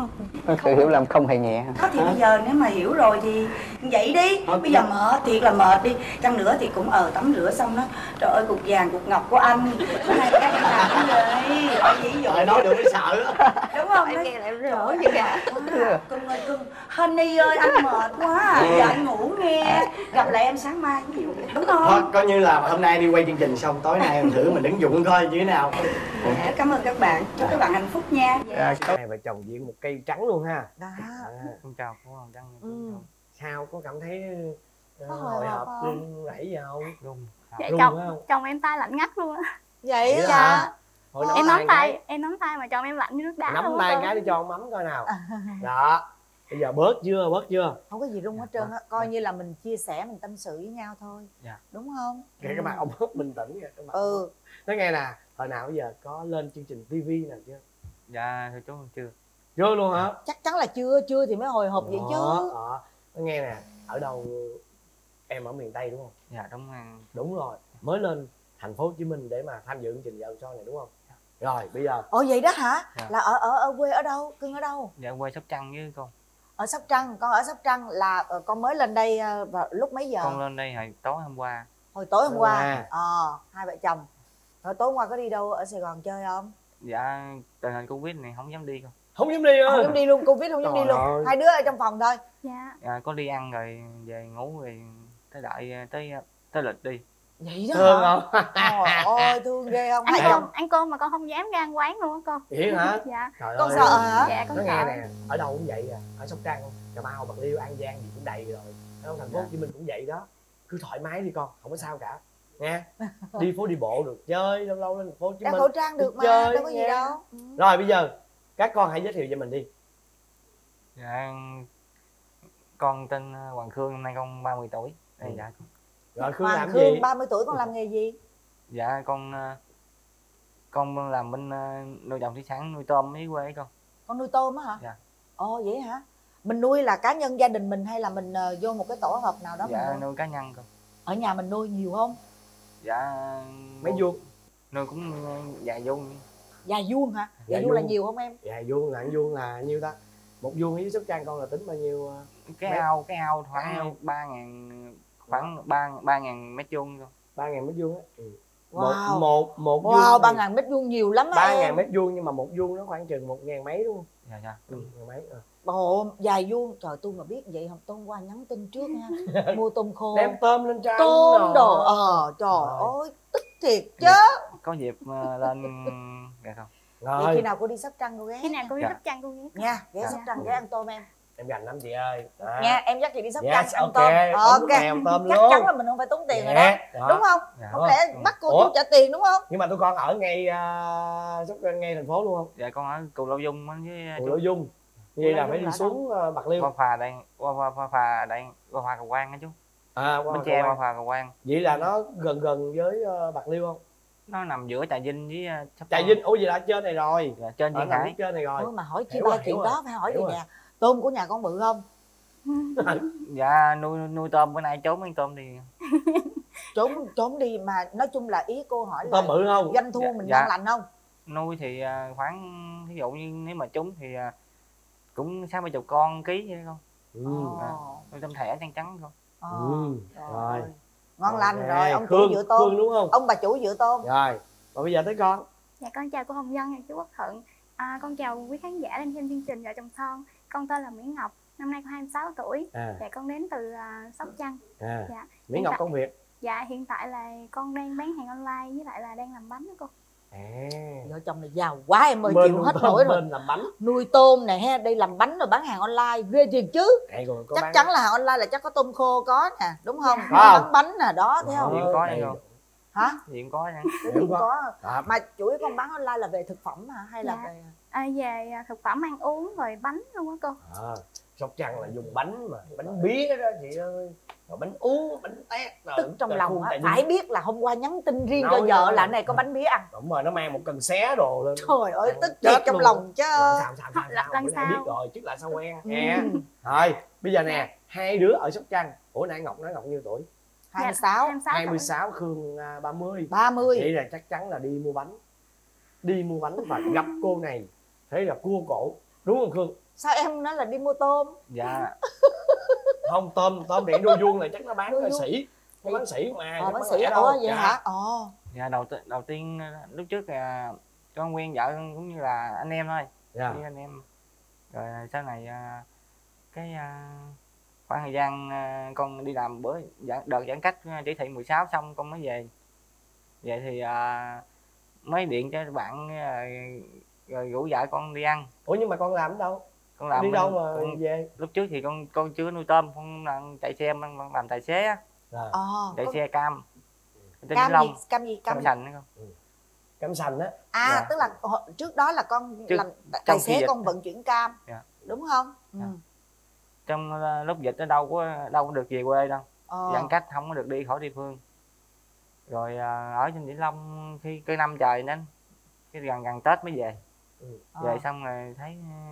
Sự hiểu lầm không hề nhẹ. Đó thì bây giờ nếu mà hiểu rồi thì vậy đi. Bây giờ mệt thiệt là mệt đi. Chăng nữa thì cũng ờ tắm rửa xong đó. Trời ơi cục vàng cục ngọc của anh. Bữa nay các em làm cái gì? Ở ví dụ nói được mới sợ. đúng không? Em nghe lại rỡ vậy cả. Cưng ơi cưng, Honey ơi anh mệt quá à. Giờ anh ngủ nghe. Gặp lại em sáng mai ví dụ đúng không? Thôi, coi như là hôm nay đi quay chương trình xong tối nay em thử mình đứng dụng coi như thế nào. Dạ, cảm ơn các bạn. Chúc các bạn hạnh phúc nha. Dạ. Hai vợ chồng diễn một cây trắng luôn ha. Đó. À, Con chào cô Hoàng Đăng. Ừ. sao có cảm thấy uh, Có hồi hồi hộp hộp không? run rẩy gì không? Rung. Dạ Rung chồng phải không? chồng em tay lạnh ngắt luôn á. Vậy Vậy đó dạ. hả? Hồi Em tay nắm cái- tay em nắm tay mà chồng em lạnh như nước đá nắm luôn tay á. cái đi cho ông mắm coi nào. Đó. Bây giờ bớt chưa, bớt chưa? Không có gì rung hết trơn á, coi như là mình chia sẻ, mình tâm sự với nhau thôi. Dạ. Đúng không? Kể các bạn ông hớt bình tĩnh kìa các bạn. Ừ. Nói nghe nè, hồi nào bây giờ có lên chương trình tivi nào chưa? Dạ thưa chú chưa. Chưa luôn hả? Chắc chắn là chưa, chưa thì mới hồi hộp vậy chứ. Đó. Nói nghe nè, ở đâu em ở miền Tây đúng không? Dạ đúng rồi. Đúng rồi, mới lên thành phố Hồ Chí Minh để mà tham dự chương trình Vợ Son này đúng không? Rồi bây giờ Ồ vậy đó hả? Dạ. Là ở ở ở quê ở đâu? Cưng ở đâu? Dạ quê Sóc Trăng với con. Ở Sóc Trăng, con ở Sóc Trăng là ờ, con mới lên đây ờ, vào lúc mấy giờ? Con lên đây hồi tối hôm qua. Hồi tối hôm Hôm qua. qua. Ờ, hai vợ chồng. Rồi tối hôm qua có đi đâu ở Sài Gòn chơi không? Dạ tình hình Covid này không dám đi con. không dám đi á. Không dám đi luôn, Covid không dám Trời đi luôn. ơi. Hai đứa ở trong phòng thôi. Dạ. Dạ có đi ăn rồi về ngủ rồi tới đợi tới tới lịch đi. Vậy đó Thương hả? không? Trời ơi, thương ghê không? Ăn Hai cơm chồng. ăn cơm mà con không dám ra ăn quán luôn á con. Vậy hả? Dạ. Trời Con ơi. sợ hả? Dạ con Nói sợ. nghe nè, ở đâu cũng vậy à, ở Sóc Trăng, Cà Mau, Bạc Liêu, An Giang gì cũng đầy rồi. Ở thành phố Hồ Chí Minh cũng vậy đó. Cứ thoải mái đi con, không có sao cả. Nha. Đi phố đi bộ được chơi, lâu lâu lên thành phố Hồ Chí Đeo Minh. khẩu trang được đi mà, chơi đâu có gì nha. đâu. Ừ. Rồi bây giờ các con hãy giới thiệu cho mình đi. Dạ con tên Hoàng Khương, hôm nay con ba mươi tuổi. Đây, Ừ. dạ. Rồi Khương Hoàng làm Khương gì? ba mươi tuổi con làm nghề gì? Dạ con ờ, con làm bên ờ, nuôi trồng thủy sản, nuôi tôm với quê con. Con nuôi tôm á hả? Dạ. Ồ vậy hả? Mình nuôi là cá nhân gia đình mình hay là mình ờ, vô một cái tổ hợp nào đó mình Dạ nuôi? nuôi cá nhân con. Ở nhà mình nuôi nhiều không? Dạ Mấy vuông? nuôi cũng ờ, vài vuông. Vài vuông hả? Vài Vài vuông là vuông. nhiều không em? Dạ vuông là vuông là nhiêu ta? Một vuông với Sóc Trăng con là tính bao nhiêu? ờ? Cái Mấy- ao cái ao Ao. khoảng ba ngàn, khoảng ba ba ngàn mét vuông con. ba ngàn mét vuông á. Ừ. Wow. Một một một vuông. Wow, ba thì- ngàn mét vuông nhiều lắm á ba em. ngàn mét vuông nhưng mà một vuông nó khoảng chừng một ngàn mấy đúng không? Dạ dạ. Ừ, ngàn mấy. ờ. Ồ, vài vuông. Trời tôi mà biết vậy hôm tối qua nhắn tin trước nha. Mua tôm khô. Đem tôm lên cho ăn Tôm rồi. đồ. Ờ, trời Rồi. ơi, tức thiệt chứ. Có dịp ờ, lên dạ không. Vậy Rồi khi nào cô đi Sóc Trăng cô ghé? Khi nào cô đi Dạ. Sóc Trăng cô ghé. Nha, ghé Dạ. Sóc Trăng ghé ăn tôm em. em gành lắm chị ơi. Đó. Nha, em dắt chị đi Sóc Yes, Trăng ăn ok. tôm. Tóm Ok. mèo tôm Chắc luôn. chắn là mình không phải tốn tiền rồi đó. Dạ, đó. Đúng không? Dạ. Không lẽ Ừ. bắt cô Ủa? chú trả tiền đúng không? Nhưng mà tụi con ở ngay uh, Sóc ngay thành phố luôn không? Dạ con ở Cù Lao Dung với Cù Lao Dung. Vậy là phải đi xuống uh, Bạc Liêu. qua phà đây qua qua qua phà đây qua phà Cầu Quan á chú. À, qua Bến Cầu Tre qua Quan. phà Cầu Quan. Vậy là nó gần gần với uh, Bạc Liêu không? Nó nằm giữa Trà Vinh với uh, Sóc Trà Trăng. Vinh, ủa gì đã trên này rồi. Dạ, trên Ở Duyên nằm Hải. phía trên này rồi. Ôi mà hỏi chi Hiểu ba rồi, chuyện hiểu đó rồi. phải hỏi Hiểu gì rồi. nè. Tôm của nhà con bự không? Dạ nuôi nuôi tôm bữa nay trốn mấy tôm thì Trốn trốn đi mà nói chung là ý cô hỏi là Tôm bự không? doanh thu Dạ, mình dạ. đang lành không? nuôi thì uh, khoảng ví dụ như nếu mà trúng thì uh, cũng sáu mươi chục con ký vậy không. Ừ. Ồ. Nuôi tôm thẻ trắng trắng không. Ồ. Ừ. Trời Rồi. ơi. Ngon lành Ok. rồi, ông chủ Khương, dựa tôm. Khương đúng không? Ông bà chủ dựa tôm. Rồi. Và bây giờ tới con. Dạ con chào cô Hồng Vân và chú Quốc Thuận. À, con chào quý khán giả đang xem chương trình Vợ Chồng Son. Con tên là Mỹ Ngọc, năm nay con hai mươi sáu tuổi. À. Dạ con đến từ uh, Sóc Trăng. À. Dạ. Mỹ Hiện Ngọc tại- công việc. Dạ hiện tại là con đang bán hàng online với lại là đang làm bánh đó cô. À. Vợ chồng này giàu quá em ơi, Bên chịu hết tôm, nổi rồi. bên làm bánh. Nuôi tôm này ha, đây làm bánh rồi bán hàng online ghê thiệt chứ. Đây rồi có Chắc bán. chắn là hàng online là chắc có tôm khô có nè, đúng không? Dạ. Có Không. bán bánh nè, đó thấy không? Điện có Đầy hay không? đủ. Hả? Điện có nha. Cái Đúng gì có. có. Đó. Mà chủ yếu con bán online là về thực phẩm hả hay là Dạ. về À, về à, thực phẩm ăn uống rồi bánh luôn á cô. À, Sóc Trăng là dùng bánh mà bánh bía đó chị ơi, rồi bánh ú bánh tét rồi tức trong là lòng khu á, Trà Vinh. phải biết là hôm qua nhắn tin riêng Nói cho vợ rồi. là này có bánh bía ăn. Đúng rồi, nó mang một cần xé đồ lên. Trời ơi tức Chết thiệt trong luôn. lòng chứ. Rồi, sao sao sao Là- sao lần bữa nay sau. biết rồi chứ lại sao quen Ừ. nghe. Rồi bây giờ nè, hai đứa ở Sóc Trăng. Ủa nãy Ngọc nói Ngọc nhiêu tuổi? hai mươi sáu, hai mươi sáu hai mươi tuổi. sáu, Khương à, ba mươi. ba mươi. Vậy là chắc chắn là đi mua bánh. Đi mua bánh và gặp cô này, thế là cua cổ, đúng không Khương? Sao em nói là đi mua tôm? Dạ. Không, tôm tôm điện đuôi vuông là chắc nó bán Đuôi là vuông. sỉ. Nó bán sỉ mà. Ờ, bán sỉ. Ủa vậy dạ. hả? Ồ. Dạ đầu tiên đầu tiên lúc trước là con quen vợ cũng như là anh em thôi. Dạ. Với anh em. Rồi sau này à, cái à, khoảng thời gian à, con đi làm bữa giãn, đợt giãn cách chỉ thị mười sáu xong con mới về. Vậy thì à, mới điện cho bạn à, rồi rủ vợ con đi ăn. Ủa nhưng mà con làm ở đâu? Con làm đi đâu mà con, về? Lúc trước thì con con chưa nuôi tôm, con làm chạy xe, con làm tài xế á. Rồi. Ờ, chạy có... xe cam. Cam gì? Cam gì? Cam, cam sành đó con. Ừ. Cam sành á. À Dạ. tức là trước đó là con Trước, làm tài xế, con vận chuyển cam. Dạ. Đúng không? Dạ. Ừ. Trong uh, lúc dịch nó đâu có đâu có được về quê đâu. Ờ. Giãn cách không có được đi khỏi địa phương. Rồi uh, ở trên Vĩnh Long khi cái năm trời nên cái gần gần Tết mới về. Ừ. Về Ờ. xong rồi thấy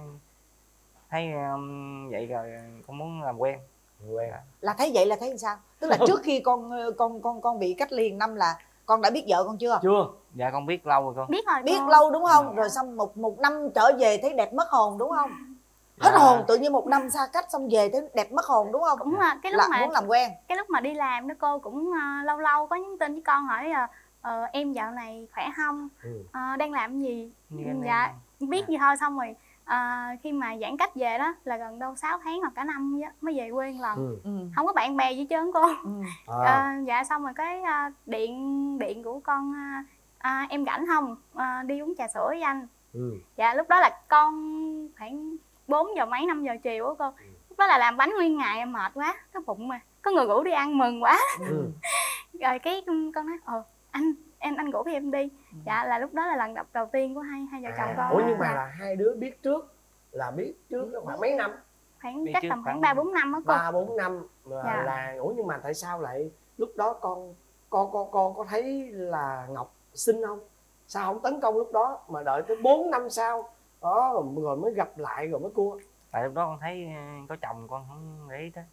thấy um, vậy rồi con muốn làm quen. Quen. Là thấy vậy là thấy sao? Tức là trước khi con con con con bị cách ly năm là con đã biết vợ con chưa? Chưa. Dạ con biết lâu rồi con. Biết rồi. Biết con. lâu đúng không? Dạ. Rồi xong một một năm trở về thấy đẹp mất hồn đúng không? Hết Dạ. hồn, tự nhiên một năm xa cách xong về thấy đẹp mất hồn đúng không? Cũng là cái lúc là mà muốn làm quen. cái lúc mà đi làm đó cô cũng uh, lâu lâu có nhắn tin với con hỏi uh, uh, em dạo này khỏe không, Ừ. uh, đang làm gì. Như anh Dạ em. biết Dạ. gì thôi. Xong rồi uh, khi mà giãn cách về đó là gần đâu sáu tháng hoặc cả năm mới về quê một lần. Ừ. Ừ. Không có bạn bè gì trơn cô. Ừ. À. uh, dạ xong rồi cái uh, điện điện của con uh, uh, em rảnh không, uh, đi uống trà sữa với anh. Ừ. Dạ lúc đó là con khoảng bốn giờ mấy năm giờ chiều á cô. Lúc đó là làm bánh nguyên ngày em mệt quá, cái bụng mà có người rủ đi ăn mừng quá. Ừ. Rồi cái con nói ờ anh em anh rủ với em đi. Ừ. Dạ là lúc đó là lần gặp đầu tiên của hai hai vợ chồng À. con. Ủa nhưng mà là hai đứa biết trước là biết trước khoảng mấy năm? Khoảng Biết chắc trước tầm khoảng khoảng ba bốn năm á cô. Ba bốn năm là, Dạ. là ủa nhưng mà tại sao lại lúc đó con con con con có thấy là Ngọc xinh không? Sao không tấn công lúc đó mà đợi tới bốn năm sau đó rồi mới gặp lại rồi mới cua? Tại lúc đó con thấy uh, có chồng con không để ý tới.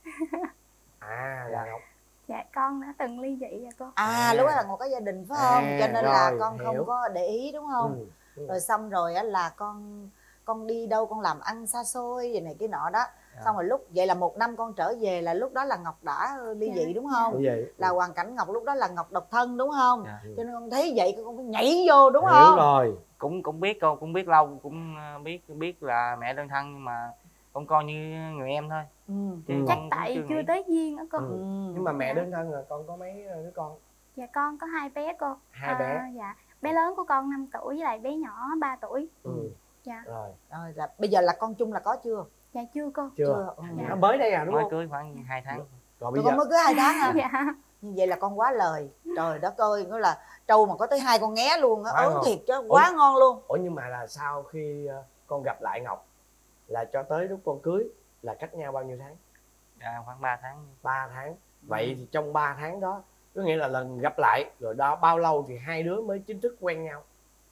À là Ngọc. Dạ con đã từng ly dị rồi cô. À, À. lúc đó là một cái gia đình phải không? À, Cho nên là rồi, con hiểu. không có để ý đúng không? Ừ. Ừ. Rồi xong rồi á là con con đi đâu con làm ăn xa xôi vậy này cái nọ đó. Dạ. Xong rồi lúc vậy là một năm con trở về là lúc đó là Ngọc đã ly Dạ. dị đúng không? Như vậy. Là hoàn cảnh Ngọc lúc đó là Ngọc độc thân đúng không? Dạ. Cho nên con thấy vậy con phải nhảy vô đúng Hiểu không? rồi. Cũng cũng biết cô, cũng biết lâu, cũng uh, biết biết là mẹ đơn thân nhưng mà cũng coi như người em thôi. Ừ. Chứ Ừ. Chắc con cũng tại chưa nghĩ. tới duyên á cô. Ừ. Ừ. Nhưng mà mẹ Dạ. đơn thân là con có mấy đứa con? Dạ con có hai bé cô. Hai bé. À, dạ bé lớn của con năm tuổi với lại bé nhỏ ba tuổi. Ừ. Dạ Rồi. Rồi là bây giờ là con chung là có chưa? dạ chưa cô. Chưa. Chưa. Ừ. Dạ. Nó mới đây à đúng Mới không? cưới khoảng hai tháng. Rồi bây Rồi con giờ mới cưới hai tháng hả? Dạ Như vậy là con quá lời. Trời đất ơi, nó là trâu mà có tới hai con nghé luôn á, Quá ớn ngon. thiệt chứ, quá Ủa? ngon luôn. ủa nhưng mà là sau khi ờ, con gặp lại Ngọc là cho tới lúc con cưới là cách nhau bao nhiêu tháng? Dạ, khoảng ba tháng. Ba tháng. Vậy thì trong ba tháng đó có nghĩa là lần gặp lại rồi đó bao lâu thì hai đứa mới chính thức quen nhau?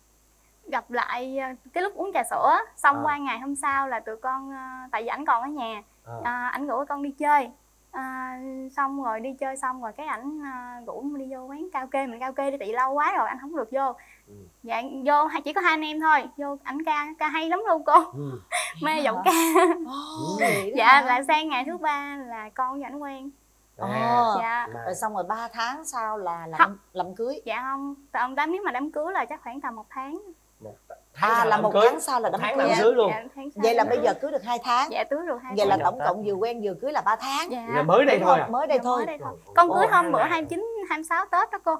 gặp lại ờ, cái lúc uống trà sữa xong À. qua ngày hôm sau là tụi con ờ, tại vì ảnh còn ở nhà, À. à, ảnh rủ con đi chơi. À, xong rồi đi chơi xong rồi cái ảnh à, rủ đi vô quán karaoke, mình karaoke đi tại vì lâu quá rồi anh không được vô. Ừ. Dạ vô hai chỉ có hai anh em thôi, vô ảnh ca ca hay lắm luôn cô. Ừ. Mê Vậy giọng hả? ca. Ồ, vậy đó Dạ hả? là sang ngày thứ ba là con với ảnh quen. À, Dạ mà- Rồi xong rồi ba tháng sau là làm Không. làm cưới. dạ không, tại ông tám nếu mà đám cưới là chắc khoảng tầm một tháng. một tháng À sau là đám một cưới. tháng sau là Một đám tháng cưới. làm cưới luôn. Dạ, tháng sau Vậy là đám bây cưới. giờ cưới được hai tháng. dạ cưới được hai Vậy là tháng. tổng cộng vừa quen vừa cưới là ba tháng. Dạ. Là mới đây Đúng thôi không? à? Mới đây Dạ, thôi. mới đây thôi. Con cưới Ồ, hôm hay bữa là- hai mươi chín, hai mươi sáu Tết đó cô.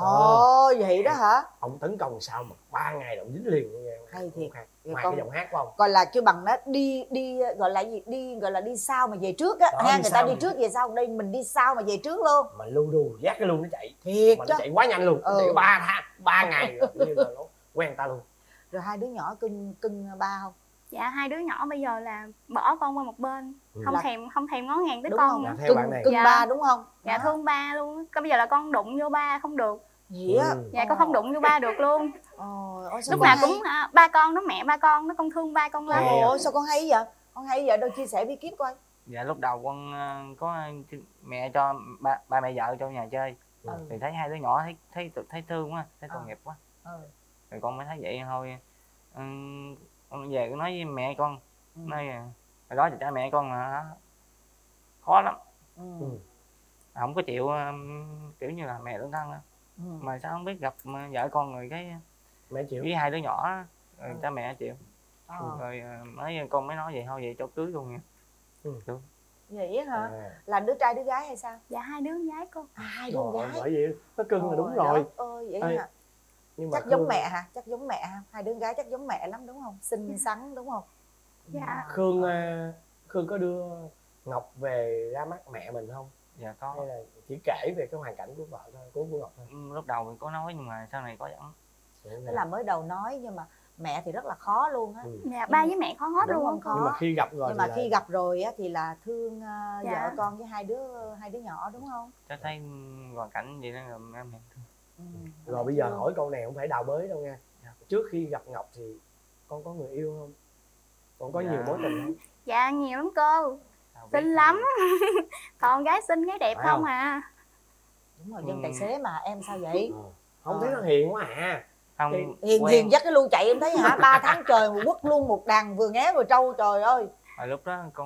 Ồ vậy đó hả? Ông tấn công sao mà ba ngày động dính liền luôn nha. Hay thiệt. Vậy Ngoài con- cái giọng hát của ông. Gọi là kêu bằng nó đi đi gọi là gì? Đi gọi là đi sau mà về trước á. Đó, Ha, đi người ta sau đi mà- trước về sau, đây mình đi sau mà về trước luôn. Mà lưu đù dắt cái luôn nó chạy. Thiệt Mà chứ. nó chạy quá nhanh luôn. Nó Ừ. chạy ba tháng, ba ngày rồi như là nó quen ta luôn. Rồi hai đứa nhỏ cưng cưng ba không? Dạ hai đứa nhỏ bây giờ là bỏ con qua một bên, Ừ. không Là- thèm không thèm ngó ngàng tới Đúng con không? nữa. Là theo Cưng bạn này. cưng Dạ. ba đúng không? Dạ Đó. thương ba luôn. Cái bây giờ là con đụng vô ba không được. Vậy á. Ừ. Dạ con không đụng vô ba được luôn. Ồ, ôi, sao Lúc con nào hay? cũng à, ba con nó mẹ ba con nó con thương ba con lắm. Dạ. Ồ, sao con hay vậy? Con hay vậy, đâu chia sẻ bí kíp coi. Dạ lúc đầu con ờ, có mẹ cho ba, ba mẹ vợ cho nhà chơi. Ừ. Thì thấy hai đứa nhỏ thấy thấy thấy thương quá, thấy tội Ờ. nghiệp quá. Ừ. Rồi con mới thấy vậy thôi. Ừm, con về con nói với mẹ con ừ. Nói hồi đó thì cha mẹ con là khó lắm, ừ. không có chịu kiểu như là mẹ đơn thân đó. Ừ. Mà sao không biết gặp vợ con rồi cái mẹ chịu với hai đứa nhỏ rồi ừ. cha mẹ chịu, ừ. Rồi mấy con mới nói vậy thôi vậy cho cưới luôn nha. Ừ. Vậy hả? À. Là đứa trai đứa gái hay sao? Dạ hai đứa con gái cô. À, hai đứa con gái. Bởi vậy nó cưng là đúng rồi. Ơi vậy Ê, hả? Nhưng mà chắc Khương... giống mẹ hả? Chắc giống mẹ ha. Hai đứa con gái chắc giống mẹ lắm đúng không? Xinh xắn đúng không? Dạ. Khương Khương có đưa Ngọc về ra mắt mẹ mình không? Dạ có. Hay là chỉ kể về cái hoàn cảnh của vợ thôi, của của Ngọc thôi? Ừ, lúc đầu mình có nói nhưng mà sau này có dẫn. Tức là mới đầu nói nhưng mà mẹ thì rất là khó luôn á. Ừ. Dạ, ba với mẹ khó hết luôn không khó. Nhưng mà khi gặp rồi nhưng mà là... khi gặp rồi á thì là thương uh, dạ. vợ con với hai đứa hai đứa nhỏ đúng không? Cho thấy hoàn cảnh vậy nên là em hiểu thương. Ừ. Rồi bây giờ thương. Hỏi câu này không phải đào bới đâu nha. Dạ. Trước khi gặp Ngọc thì con có người yêu không? Con có dạ. nhiều mối tình không? Dạ nhiều lắm cô. Xinh lắm. Còn gái xinh gái đẹp không? không à. Đúng rồi, dân ừ. tài xế mà em sao vậy? Ừ. Không à. Thấy nó hiền quá à. Không, hiền hiền, hiền dắt cái lu chạy em thấy hả? Ba tháng trời mà quất luôn một đàn vừa nghé vừa trâu trời ơi. Hồi lúc đó con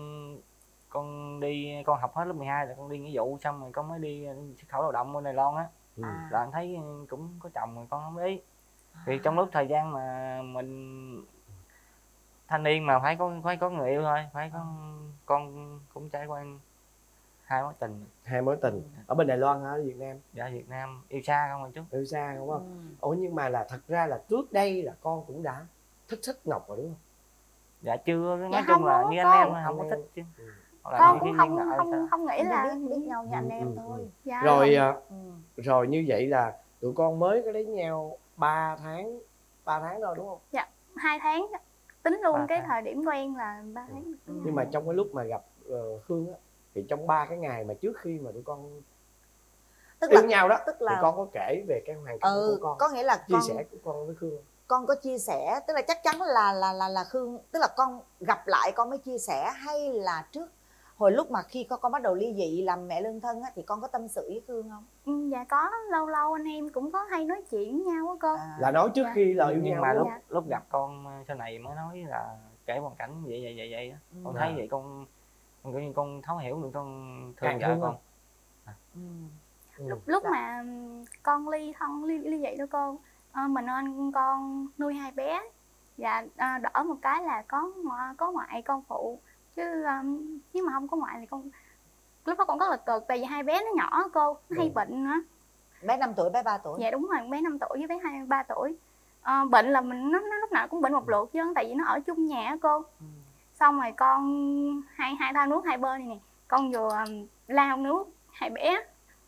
con đi con học hết lớp mười hai là con đi nghĩa vụ xong rồi con mới đi xuất khẩu lao động bên Đài Loan á. À. Là thấy cũng có chồng rồi con không ý. Thì trong lúc thời gian mà mình thanh niên mà phải có phải có người yêu thôi, phải có con cũng trải qua hai mối tình. Hai mối tình ở bên Đài Loan hả, ở Việt Nam? Dạ Việt Nam, yêu xa không rồi chú. Yêu xa đúng không? Ừ. Ủa nhưng mà là thật ra là trước đây là con cũng đã thích thích Ngọc rồi đúng không? Dạ chưa, nói dạ chung là như anh em không có thích chứ. Ừ. Con cũng không không, không không nghĩ là biết, biết nhau như anh em ừ, thôi. Dạ. Rồi ừ. Rồi như vậy là tụi con mới có lấy nhau ba tháng ba tháng thôi đúng không? Dạ, hai tháng. Tính luôn ba cái tháng. Thời điểm quen là ba tháng. Ừ. Nhưng mà trong cái lúc mà gặp uh, Khương á thì trong ba cái ngày mà trước khi mà tụi con tức yêu là, nhau đó tức là... thì con có kể về cái hoàn cảnh ừ, của con, có nghĩa là chia con... sẻ của con với Khương? Con có chia sẻ, tức là chắc chắn là là là là Khương, tức là con gặp lại con mới chia sẻ hay là trước hồi lúc mà khi con con bắt đầu ly dị làm mẹ đơn thân á thì con có tâm sự với Khương không? Ừ, dạ có, lâu lâu anh em cũng có hay nói chuyện với nhau á cô. À, là nói trước dạ. khi là yêu nhưng nhau mà lúc dạ. lúc gặp con sau này mới nói là kể hoàn cảnh vậy vậy vậy vậy đó. Ừ. Con thấy à. vậy con con con thấu hiểu được con thương vợ con. À. Ừ. Ừ. Lúc lúc mà con ly thân ly ly dị đó cô, à, mình anh con nuôi hai bé và à, đỡ một cái là có có ngoại con phụ chứ um, nếu mà không có ngoại thì con lúc đó con rất là cực tại vì hai bé nó nhỏ cô nó hay ừ. bệnh nữa. Bé năm tuổi bé ba tuổi? Dạ đúng rồi, bé năm tuổi với bé hai ba tuổi. À, bệnh là mình nó, nó lúc nào cũng bệnh một lượt chứ tại vì nó ở chung nhà á cô. Ừ. Xong rồi con hai hai thao nước hai bên này nè, con vừa um, lao nước hai bé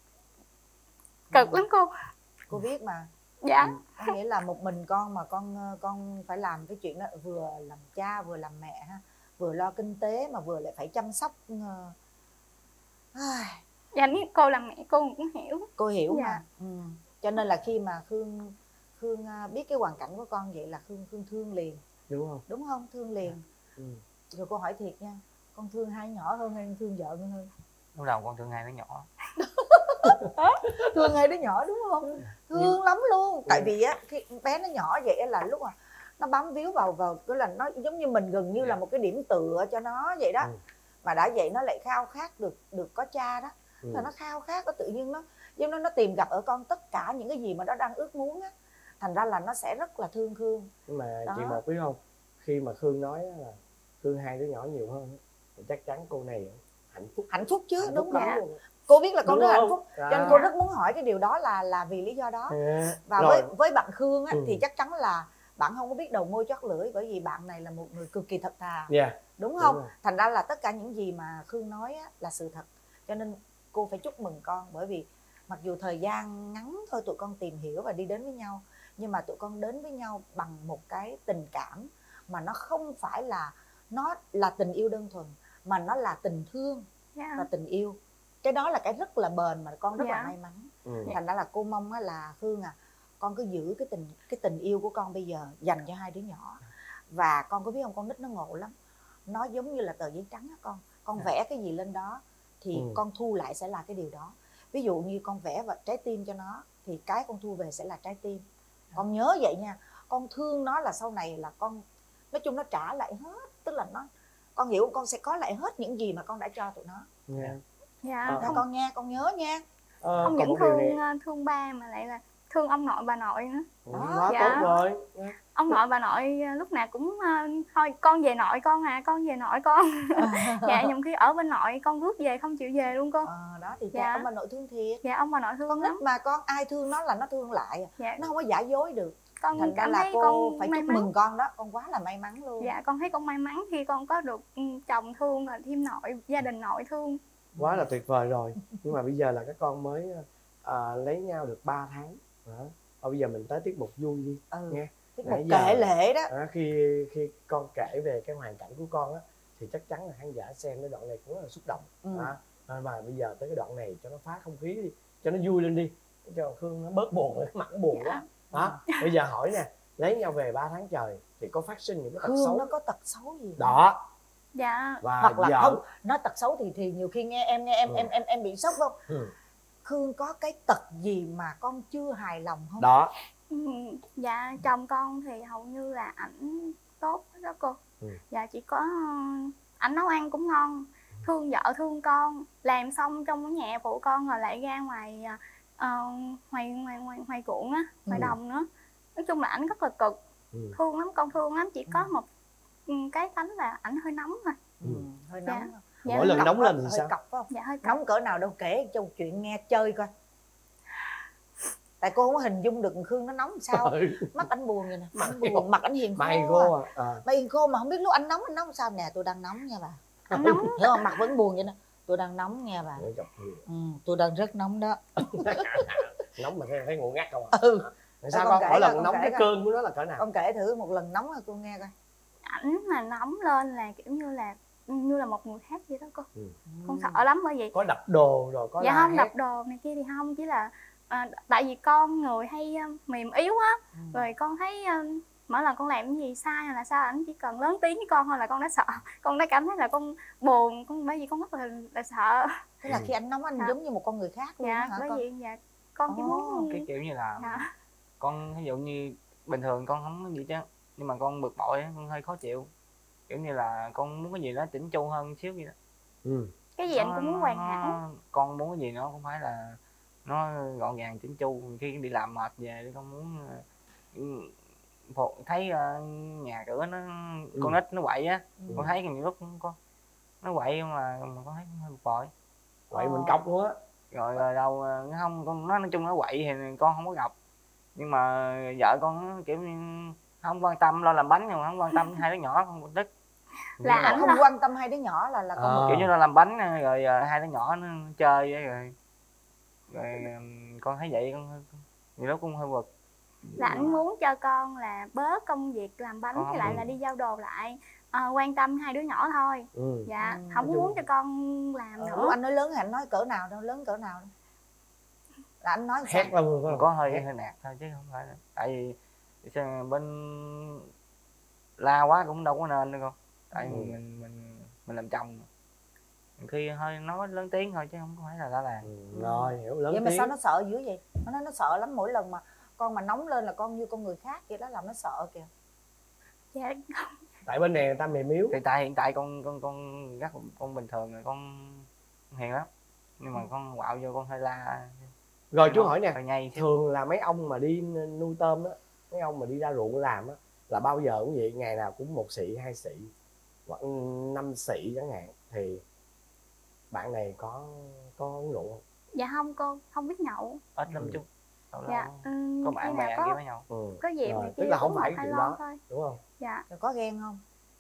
cực ừ. lắm cô. Cô biết mà. Dạ. Có nghĩa là một mình con mà con con phải làm cái chuyện đó, vừa làm cha vừa làm mẹ ha, vừa lo kinh tế mà vừa lại phải chăm sóc. Dạ nếu cô làm mẹ cô cũng hiểu. Cô hiểu dạ. mà. Ừ. Cho nên là khi mà Khương Khương biết cái hoàn cảnh của con vậy là Khương Khương thương liền. Đúng không? Đúng không? Thương liền. Ừ. Rồi cô hỏi thiệt nha, con thương hai nhỏ hơn hay thương vợ hơn? Lúc đầu con thương hai đứa nhỏ. Thương hai đứa nhỏ đúng không? Thương lắm luôn. Tại vì á khi bé nó nhỏ vậy là lúc mà nó bám víu vào vào cái là nó giống như mình gần như là một cái điểm tựa cho nó vậy đó. Ừ. Mà đã vậy nó lại khao khát được được có cha đó. Ừ. Là nó khao khát, nó tự nhiên nó giống nó nó tìm gặp ở con tất cả những cái gì mà nó đang ước muốn á. Thành ra là nó sẽ rất là thương Khương. Nhưng mà đó. Chị Một biết không, khi mà Khương nói là thương hai đứa nhỏ nhiều hơn thì chắc chắn cô này hạnh phúc. Hạnh phúc chứ, hạnh đúng phúc lắm luôn. Cô biết là con rất hạnh phúc à. Cho nên cô rất muốn hỏi cái điều đó là là vì lý do đó à. Và rồi. với với bạn Khương á, ừ. thì chắc chắn là bạn không có biết đầu môi chót lưỡi bởi vì bạn này là một người cực kỳ thật thà. Yeah. Đúng không? Đúng thành ra là tất cả những gì mà Khương nói á, là sự thật. Cho nên cô phải chúc mừng con bởi vì mặc dù thời gian ngắn thôi tụi con tìm hiểu và đi đến với nhau, nhưng mà tụi con đến với nhau bằng một cái tình cảm mà nó không phải là nó là tình yêu đơn thuần mà nó là tình thương yeah. và tình yêu. Cái đó là cái rất là bền mà con rất yeah. là may mắn. Ừ. Thành ra là cô mong á là Khương à, con cứ giữ cái tình cái tình yêu của con bây giờ dành cho hai đứa nhỏ. Và con có biết không, con nít nó ngộ lắm. Nó giống như là tờ giấy trắng á con. Con yeah. vẽ cái gì lên đó thì ừ. con thu lại sẽ là cái điều đó. Ví dụ như con vẽ vào trái tim cho nó thì cái con thu về sẽ là trái tim. Con nhớ vậy nha. Con thương nó là sau này là con nói chung nó trả lại hết. tức là nó con hiểu con sẽ có lại hết những gì mà con đã cho tụi nó. Yeah. Dạ. Cho Không, con nghe, con nhớ nha. Ờ, không còn những một điều thương này. ờ, thương ba mà lại là thương ông nội bà nội nữa. Ừ, quá Dạ. tốt rồi. Ông nội bà nội ờ, lúc nào cũng ờ, thôi con về nội con à, con về nội con. Dạ, nhiều khi ở bên nội con rước về không chịu về luôn cô. Ờ, đó thì Dạ. cha ông bà nội thương thiệt. Dạ, ông bà nội thương Con lắm. nít mà con ai thương nó là nó thương lại. Dạ. Nó không có giả dối được. Con Thành ra cảm là thấy cô con phải may chúc mắn. mừng con đó, con quá là may mắn luôn. Dạ, con thấy con may mắn khi con có được ừ, chồng thương và thêm nội, gia đình nội thương. Quá là tuyệt vời rồi. Nhưng mà bây giờ là các con mới à, lấy nhau được ba tháng. Đó. Và bây giờ mình tới tiết mục vui đi. Ừ. Nghe. Tiết Nãy mục giờ, kể lễ đó. à, khi khi con kể về cái hoàn cảnh của con á thì chắc chắn là khán giả xem cái đoạn này cũng rất là xúc động. Ừ. Đó. Nên mà bây giờ tới cái đoạn này cho nó phá không khí đi, cho nó vui lên đi, cho Khương nó bớt buồn, cái mặt nó buồn quá. Đó. Bây giờ hỏi nè, lấy nhau về ba tháng trời thì có phát sinh những cái tật Khương xấu nó có tật xấu gì đó. Dạ. Và hoặc là vợ... không nói tật xấu thì thì nhiều khi nghe em nghe em Ừ. em em em bị sốc không? Ừ. Khương có cái tật gì mà con chưa hài lòng không? Đó. Ừ, dạ, chồng con thì hầu như là ảnh tốt hết đó cô. Ừ. Dạ, chỉ có ảnh nấu ăn cũng ngon, thương vợ thương con, làm xong trong cái nhà phụ con rồi lại ra ngoài uh, ngoài ngoài ngoài ngoài ruộng á, ngoài Ừ. đồng nữa. Nói chung là ảnh rất là cực. Ừ. Thương lắm, con thương lắm, chỉ có một ừ, cái tánh là ảnh hơi nóng thôi. Ừ. Hơi Dạ. nóng. Dạ, Mỗi lần Cọc nóng á, lên thì hơi sao? cọc phải không? Dạ, hơi cọc. Nóng cỡ nào đâu, kể cho một chuyện nghe chơi coi. Tại cô không có hình dung được Khương nó nóng làm sao. Ừ. Mắt anh buồn vậy nè, mặt anh buồn, mặt anh hiền khô. May à. cô à. À. Mà hiền khô mà không biết lúc anh nóng anh nóng sao nè, tôi đang nóng nha bà. Ảnh nóng. Hiểu không? Mặt vẫn buồn vậy nè. Tôi đang nóng nha bà. Để chọc nhiều. Ừ, tôi đang rất nóng đó. Nóng mà thấy, thấy ngủ ngắt không à? Ừ. Tại sao Con con kể mỗi coi, lần con nóng kể cái coi. cơn của nó là cỡ nào? Con kể thử một lần nóng rồi cô nghe coi. Ảnh mà nóng lên là kiểu như là như là một người khác vậy đó cô. Ừ. Con sợ lắm bởi vậy. Có đập đồ rồi có Dạ la không, hét. đập đồ này kia thì không, chỉ là à, tại vì con người hay uh, mềm yếu á. Ừ. Rồi con thấy uh, mỗi lần con làm cái gì sai hay là sao ảnh chỉ cần lớn tiếng với con thôi là con đã sợ. Con đã cảm thấy là con buồn, con bởi vì con rất là, là sợ. Thế là khi anh nóng anh Dạ. giống như một con người khác luôn Dạ, hả bởi con? vì dạ, con chỉ Ồ, muốn Cái kiểu như là dạ. con ví dụ như bình thường con không có gì chứ, nhưng mà con bực bội á, con hơi khó chịu, kiểu như là con muốn cái gì đó chỉnh chu hơn xíu vậy đó. Ừ. Cái gì anh Nó- cũng muốn nó- hoàn nó- hảo. Con muốn cái gì nó không phải là nó gọn gàng chỉnh chu. Khi đi làm mệt về thì con muốn ừ, phụ- thấy ờ, nhà cửa nó Ừ. con nít nó quậy á, Ừ. con thấy nhiều lúc con nó quậy mà, mà con thấy hơi bực bội. Vậy mình Ờ. cọc luôn á. Rồi, rồi đâu ờ, không con nó nói chung nó quậy thì con không có gặp, nhưng mà vợ con nó kiểu như không quan tâm, lo làm bánh nhưng mà không quan tâm hai đứa nhỏ, không tức. Là ảnh Không là quan tâm hai đứa nhỏ là là con Ờ. Kiểu như là làm bánh rồi ờ, hai đứa nhỏ nó chơi với rồi rồi ừm, con thấy vậy con nhiều lúc cũng hơi bực. là ảnh muốn cho con là bớt công việc làm bánh Con với không lại muốn. là đi giao đồ lại, à, quan tâm hai đứa nhỏ thôi. Ừ. Dạ, Ừ. không Nói muốn chung- cho con làm Ờ, nữa. lúc anh nói lớn thì anh nói cỡ nào đâu, lớn cỡ nào đâu. Là anh nói sao? Hét lên luôn phải không? Có hơi Hét. hơi nạt thôi chứ không phải là tại vì sao bên la quá cũng đâu có nên đâu con, tại vì Ừ. mình mình mình làm chồng khi hơi nói lớn tiếng thôi chứ không phải là la làng. Ừ. Rồi hiểu lớn Vậy mà tiếng. sao nó sợ dữ vậy? Nó nói nó sợ lắm, mỗi lần mà con mà nóng lên là con như con người khác vậy đó, làm nó sợ kìa. Dạ, Tại bên này người ta mềm yếu. Thì tại hiện tại con con con rất con bình thường rồi, con hiền lắm, nhưng mà con quạo vô con hơi la. Rồi chú hỏi nè, hơi nhây xíu. thường là mấy ông mà đi nuôi tôm á, mấy ông mà đi ra ruộng làm á là bao giờ cũng vậy, ngày nào cũng một xị hai xị hoặc năm xị chẳng hạn, thì bạn này có có uống rượu không? dạ không cô, không biết nhậu. Ít lắm Ừ. chú. Lâu lâu Dạ, ừm, có khi bạn nào bè có kia với nhau. Ừ. có dịp Rồi, này tức kia là không uống phải một hai chuyện lon đó. thôi. Đúng không? Dạ, Rồi có ghen không?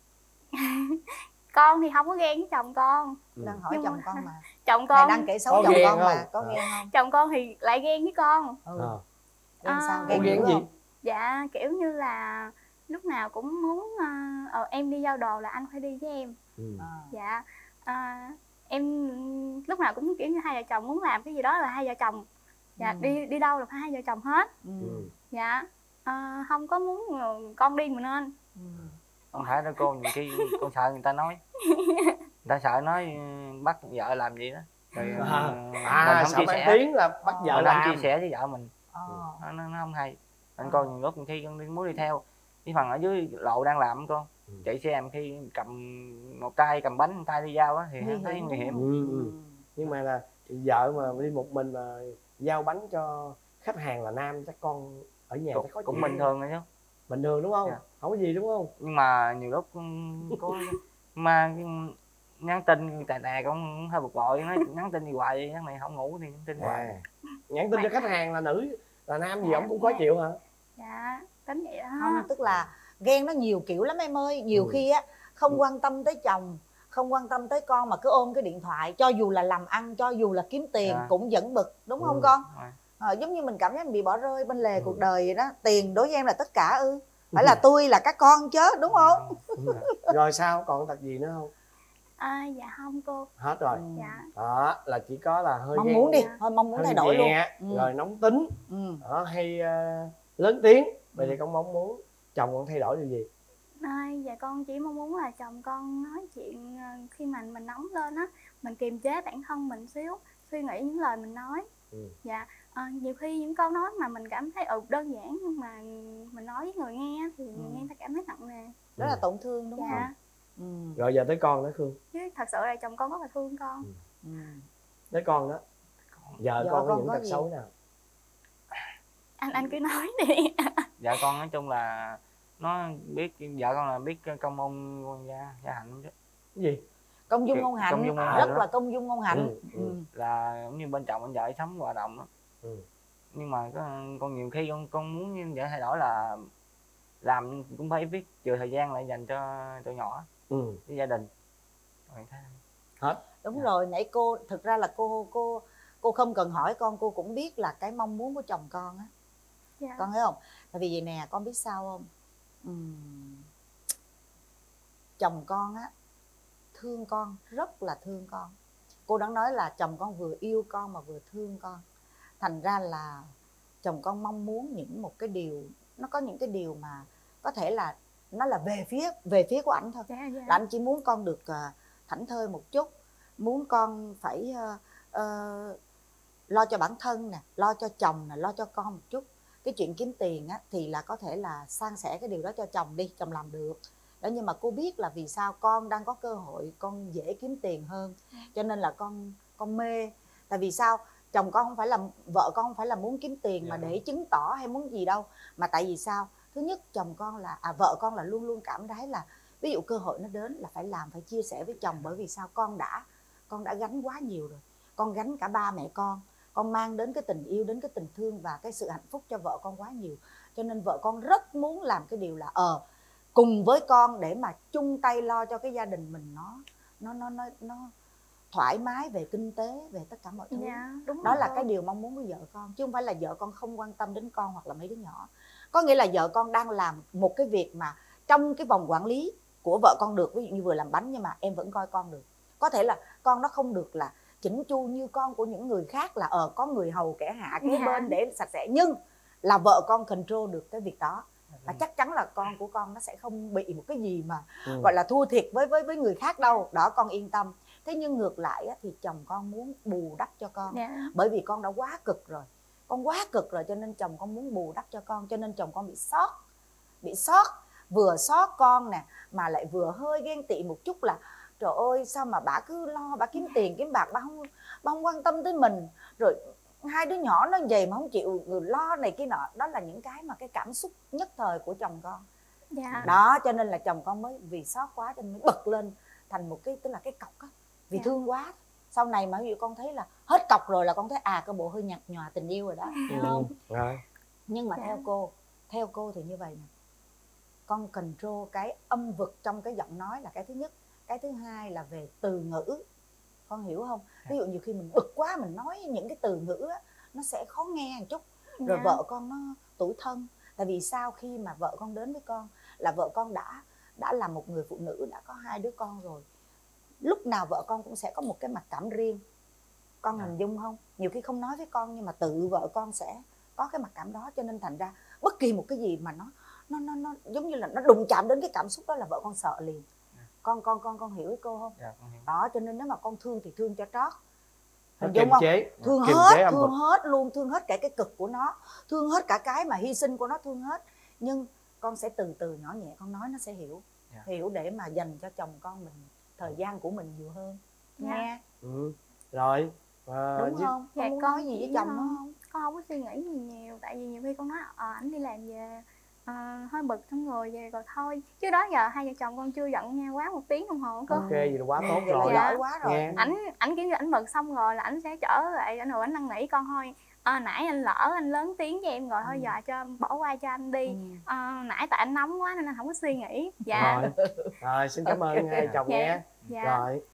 con thì không có ghen với chồng con. Ừ. Đang hỏi Nhưng chồng mà- con mà. Chồng Mày con đang kể xấu Có chồng ghen con mà, không? có À. ghen không? chồng con thì lại ghen với con. Ừ. Ờ. Ghen sao? À, Ghen Có ghen dữ gì? không? Dạ, kiểu như là lúc nào cũng muốn ờ, ờ, em đi giao đồ là anh phải đi với em. Ừ. À. Dạ, à, em lúc nào cũng kiểu như hai vợ chồng muốn làm cái gì đó là hai vợ chồng. Dạ, Ừ. đi đi đâu là phải hai vợ chồng hết. Ừ. Ừ. Dạ, à, không có muốn ờ, con đi mà nên. Ừ. Không phải đâu cô, nhiều khi con sợ người ta nói, người ta sợ nói ừ, bắt vợ làm gì đó rồi À, ờ, à mình sợ không chia mang sẻ, tiếng là bắt Ờ. vợ mình không làm. chia sẻ với vợ mình, Ờ. nó, nó, nó không hay. Anh Ờ. coi nhiều lúc khi con đi muốn đi theo cái phần ở dưới lộ đang làm con, chạy xe em khi cầm một tay cầm bánh, một tay đi giao á thì em thấy nguy hiểm. Ừ, ừ. Nhưng mà là vợ mà đi một mình mà giao bánh cho khách hàng là nam, chắc con ở nhà cũng, chắc có cũng gì bình thường rồi chứ. Bình thường đúng không? Dạ. Không có gì đúng không? Nhưng mà nhiều lúc có mà nhắn tin tè tè cũng hơi bực bội, nói nhắn tin gì hoài vậy, này không ngủ thì nhắn tin hoài. À, nhắn tin cho khách hàng là nữ là nam gì ổng cũng khó chịu hả? Dạ tính vậy đó. Không, tức là ghen nó nhiều kiểu lắm em ơi. Nhiều ừ. khi á không quan tâm tới chồng, không quan tâm tới con mà cứ ôm cái điện thoại, cho dù là làm ăn, cho dù là kiếm tiền à. cũng vẫn bực, đúng ừ. không con? À, giống như mình cảm thấy mình bị bỏ rơi bên lề ừ. cuộc đời vậy đó. Tiền đối với em là tất cả ư? Phải là tôi là các con chứ, đúng không? Ừ. Rồi sao, còn tật gì nữa không? À, dạ không cô. Hết rồi. Dạ. Đó là chỉ có là hơi mong ghen, muốn đi, thôi mong muốn thay đổi nhẹ, luôn. Ừ. Rồi nóng tính, ừ. đó, hay uh, lớn tiếng. Vậy ừ. thì con mong muốn chồng con thay đổi điều gì? À, dạ con chỉ mong muốn là chồng con nói chuyện khi mà mình nóng lên á, mình kiềm chế bản thân mình xíu, suy nghĩ những lời mình nói. Ừ. Dạ, à, nhiều khi những câu nói mà mình cảm thấy ừ đơn giản nhưng mà mình nói với người nghe thì ừ. nghe ta cảm thấy nặng nề, rất là tổn thương đúng dạ. không? Ừ. Rồi giờ tới con đó Khương. Chứ thật sự là chồng con rất là thương con. Ừ. Ừ. Tới con đó, giờ, giờ con có những tật xấu nào? Anh anh cứ nói đi. Dạ con nói chung là nó biết, vợ con là biết công ông gia gia hạnh chứ. Cái gì? Công dung ngôn hạnh, công dung ngôn rất hạnh là công dung ngôn hạnh. Ừ. Ừ. Ừ. Là cũng như bên chồng bên vợ sống hòa đồng đó. Ừ. Nhưng mà con, con nhiều khi con con muốn như vậy thay đổi là làm cũng phải biết trừ thời gian lại dành cho tụi nhỏ, ừ. với gia đình. Rồi thế hết. Đúng dạ. Rồi nãy cô thực ra là cô cô cô không cần hỏi con, cô cũng biết là cái mong muốn của chồng con á. Dạ. Con thấy không? Tại vì vậy nè, con biết sao không? Uhm, chồng con á thương con, rất là thương con. Cô đã nói là chồng con vừa yêu con mà vừa thương con. Thành ra là chồng con mong muốn những một cái điều, nó có những cái điều mà có thể là nó là về phía về phía của ảnh thôi. Dạ, dạ. Là anh chỉ muốn con được uh, thảnh thơi một chút, muốn con phải uh, uh, lo cho bản thân nè, lo cho chồng nè, lo cho con một chút. Cái chuyện kiếm tiền á thì là có thể là san sẻ cái điều đó cho chồng đi, chồng làm được đó. Nhưng mà cô biết là vì sao con đang có cơ hội, con dễ kiếm tiền hơn, cho nên là con con mê. Tại vì sao? Chồng con không phải là, vợ con không phải là muốn kiếm tiền mà để chứng tỏ hay muốn gì đâu, mà tại vì sao? Thứ nhất, chồng con là à vợ con là luôn luôn cảm thấy là ví dụ cơ hội nó đến là phải làm, phải chia sẻ với chồng. Bởi vì sao? Con đã con đã gánh quá nhiều rồi, con gánh cả ba mẹ con, con mang đến cái tình yêu, đến cái tình thương và cái sự hạnh phúc cho vợ con quá nhiều. Cho nên vợ con rất muốn làm cái điều là ờ cùng với con để mà chung tay lo cho cái gia đình mình nó nó nó nó nó thoải mái về kinh tế, về tất cả mọi thứ. Dạ, đúng đó rồi. Là cái điều mong muốn của vợ con, chứ không phải là vợ con không quan tâm đến con hoặc là mấy đứa nhỏ. Có nghĩa là vợ con đang làm một cái việc mà trong cái vòng quản lý của vợ con được, ví dụ như vừa làm bánh nhưng mà em vẫn coi con được. Có thể là con nó không được là chỉnh chu như con của những người khác, là ờ có người hầu kẻ hạ kế dạ. bên để sạch sẽ, nhưng là vợ con control được cái việc đó. Và chắc chắn là con của con nó sẽ không bị một cái gì mà ừ. gọi là thua thiệt với với với người khác đâu, đó con yên tâm. Thế nhưng ngược lại á, thì chồng con muốn bù đắp cho con, yeah. bởi vì con đã quá cực rồi, con quá cực rồi cho nên chồng con muốn bù đắp cho con, cho nên chồng con bị sót, bị sót, vừa sót con nè mà lại vừa hơi ghen tị một chút là trời ơi sao mà bà cứ lo, bà kiếm tiền kiếm bạc, bà không, bà không quan tâm tới mình, rồi hai đứa nhỏ nó vậy mà không chịu lo này kia nọ. Đó là những cái mà cái cảm xúc nhất thời của chồng con. Dạ. Đó cho nên là chồng con mới vì sót quá cho nên mới bật lên thành một cái, tức là cái cọc á, vì dạ. thương quá. Sau này mà ví dụ con thấy là hết cọc rồi là con thấy à cái bộ hơi nhạt nhòa tình yêu rồi đó, hiểu không? Ừ. Nhưng mà dạ. theo cô, theo cô thì như vậy nè, con control cái âm vực trong cái giọng nói là cái thứ nhất. Cái thứ hai là về từ ngữ, con hiểu không? Ví dụ nhiều khi mình bực quá mình nói những cái từ ngữ á, nó sẽ khó nghe một chút. Rồi yeah. vợ con nó tủi thân. Tại vì sao? Khi mà vợ con đến với con là vợ con đã đã là một người phụ nữ, đã có hai đứa con rồi. Lúc nào vợ con cũng sẽ có một cái mặc cảm riêng. Con yeah. hình dung không? Nhiều khi không nói với con nhưng mà tự vợ con sẽ có cái mặc cảm đó. Cho nên thành ra bất kỳ một cái gì mà nó nó nó, nó giống như là nó đụng chạm đến cái cảm xúc đó là vợ con sợ liền. Con con con con hiểu ý cô không? Dạ, con hiểu. Đó cho nên nếu mà con thương thì thương cho trót. Hình dung không? Chế, thương hết, thương hết luôn, thương hết cả cái cực của nó, thương hết cả cái mà hy sinh của nó, thương hết. Nhưng con sẽ từ từ nhỏ nhẹ con nói nó sẽ hiểu. hiểu để mà dành cho chồng con mình thời gian của mình nhiều hơn. Dạ. Nghe Ừ. Rồi à, đúng chứ- không? Dạ, Con muốn con nói gì với chỉ chồng nói- không? Con không có suy nghĩ gì nhiều, tại vì nhiều khi con nói ờ ảnh đi làm về ờ, hơi bực xong rồi về rồi thôi, chứ đó giờ hai vợ chồng con chưa giận nhau quá một tiếng đồng hồ cơ. ok vậy là quá tốt Vậy là rồi. giỏi quá rồi. Nghe. Ảnh ảnh kiểu như ảnh bực xong rồi là ảnh sẽ trở lại ảnh rồi ảnh năn nỉ con thôi. Ờ, nãy anh lỡ anh lớn tiếng với em rồi thôi giờ cho bỏ qua cho anh đi. Ờ, nãy tại anh nóng quá nên anh không có suy nghĩ. Dạ. Rồi. Rồi xin cảm ơn hai chồng Dạ. nghe. Dạ. Rồi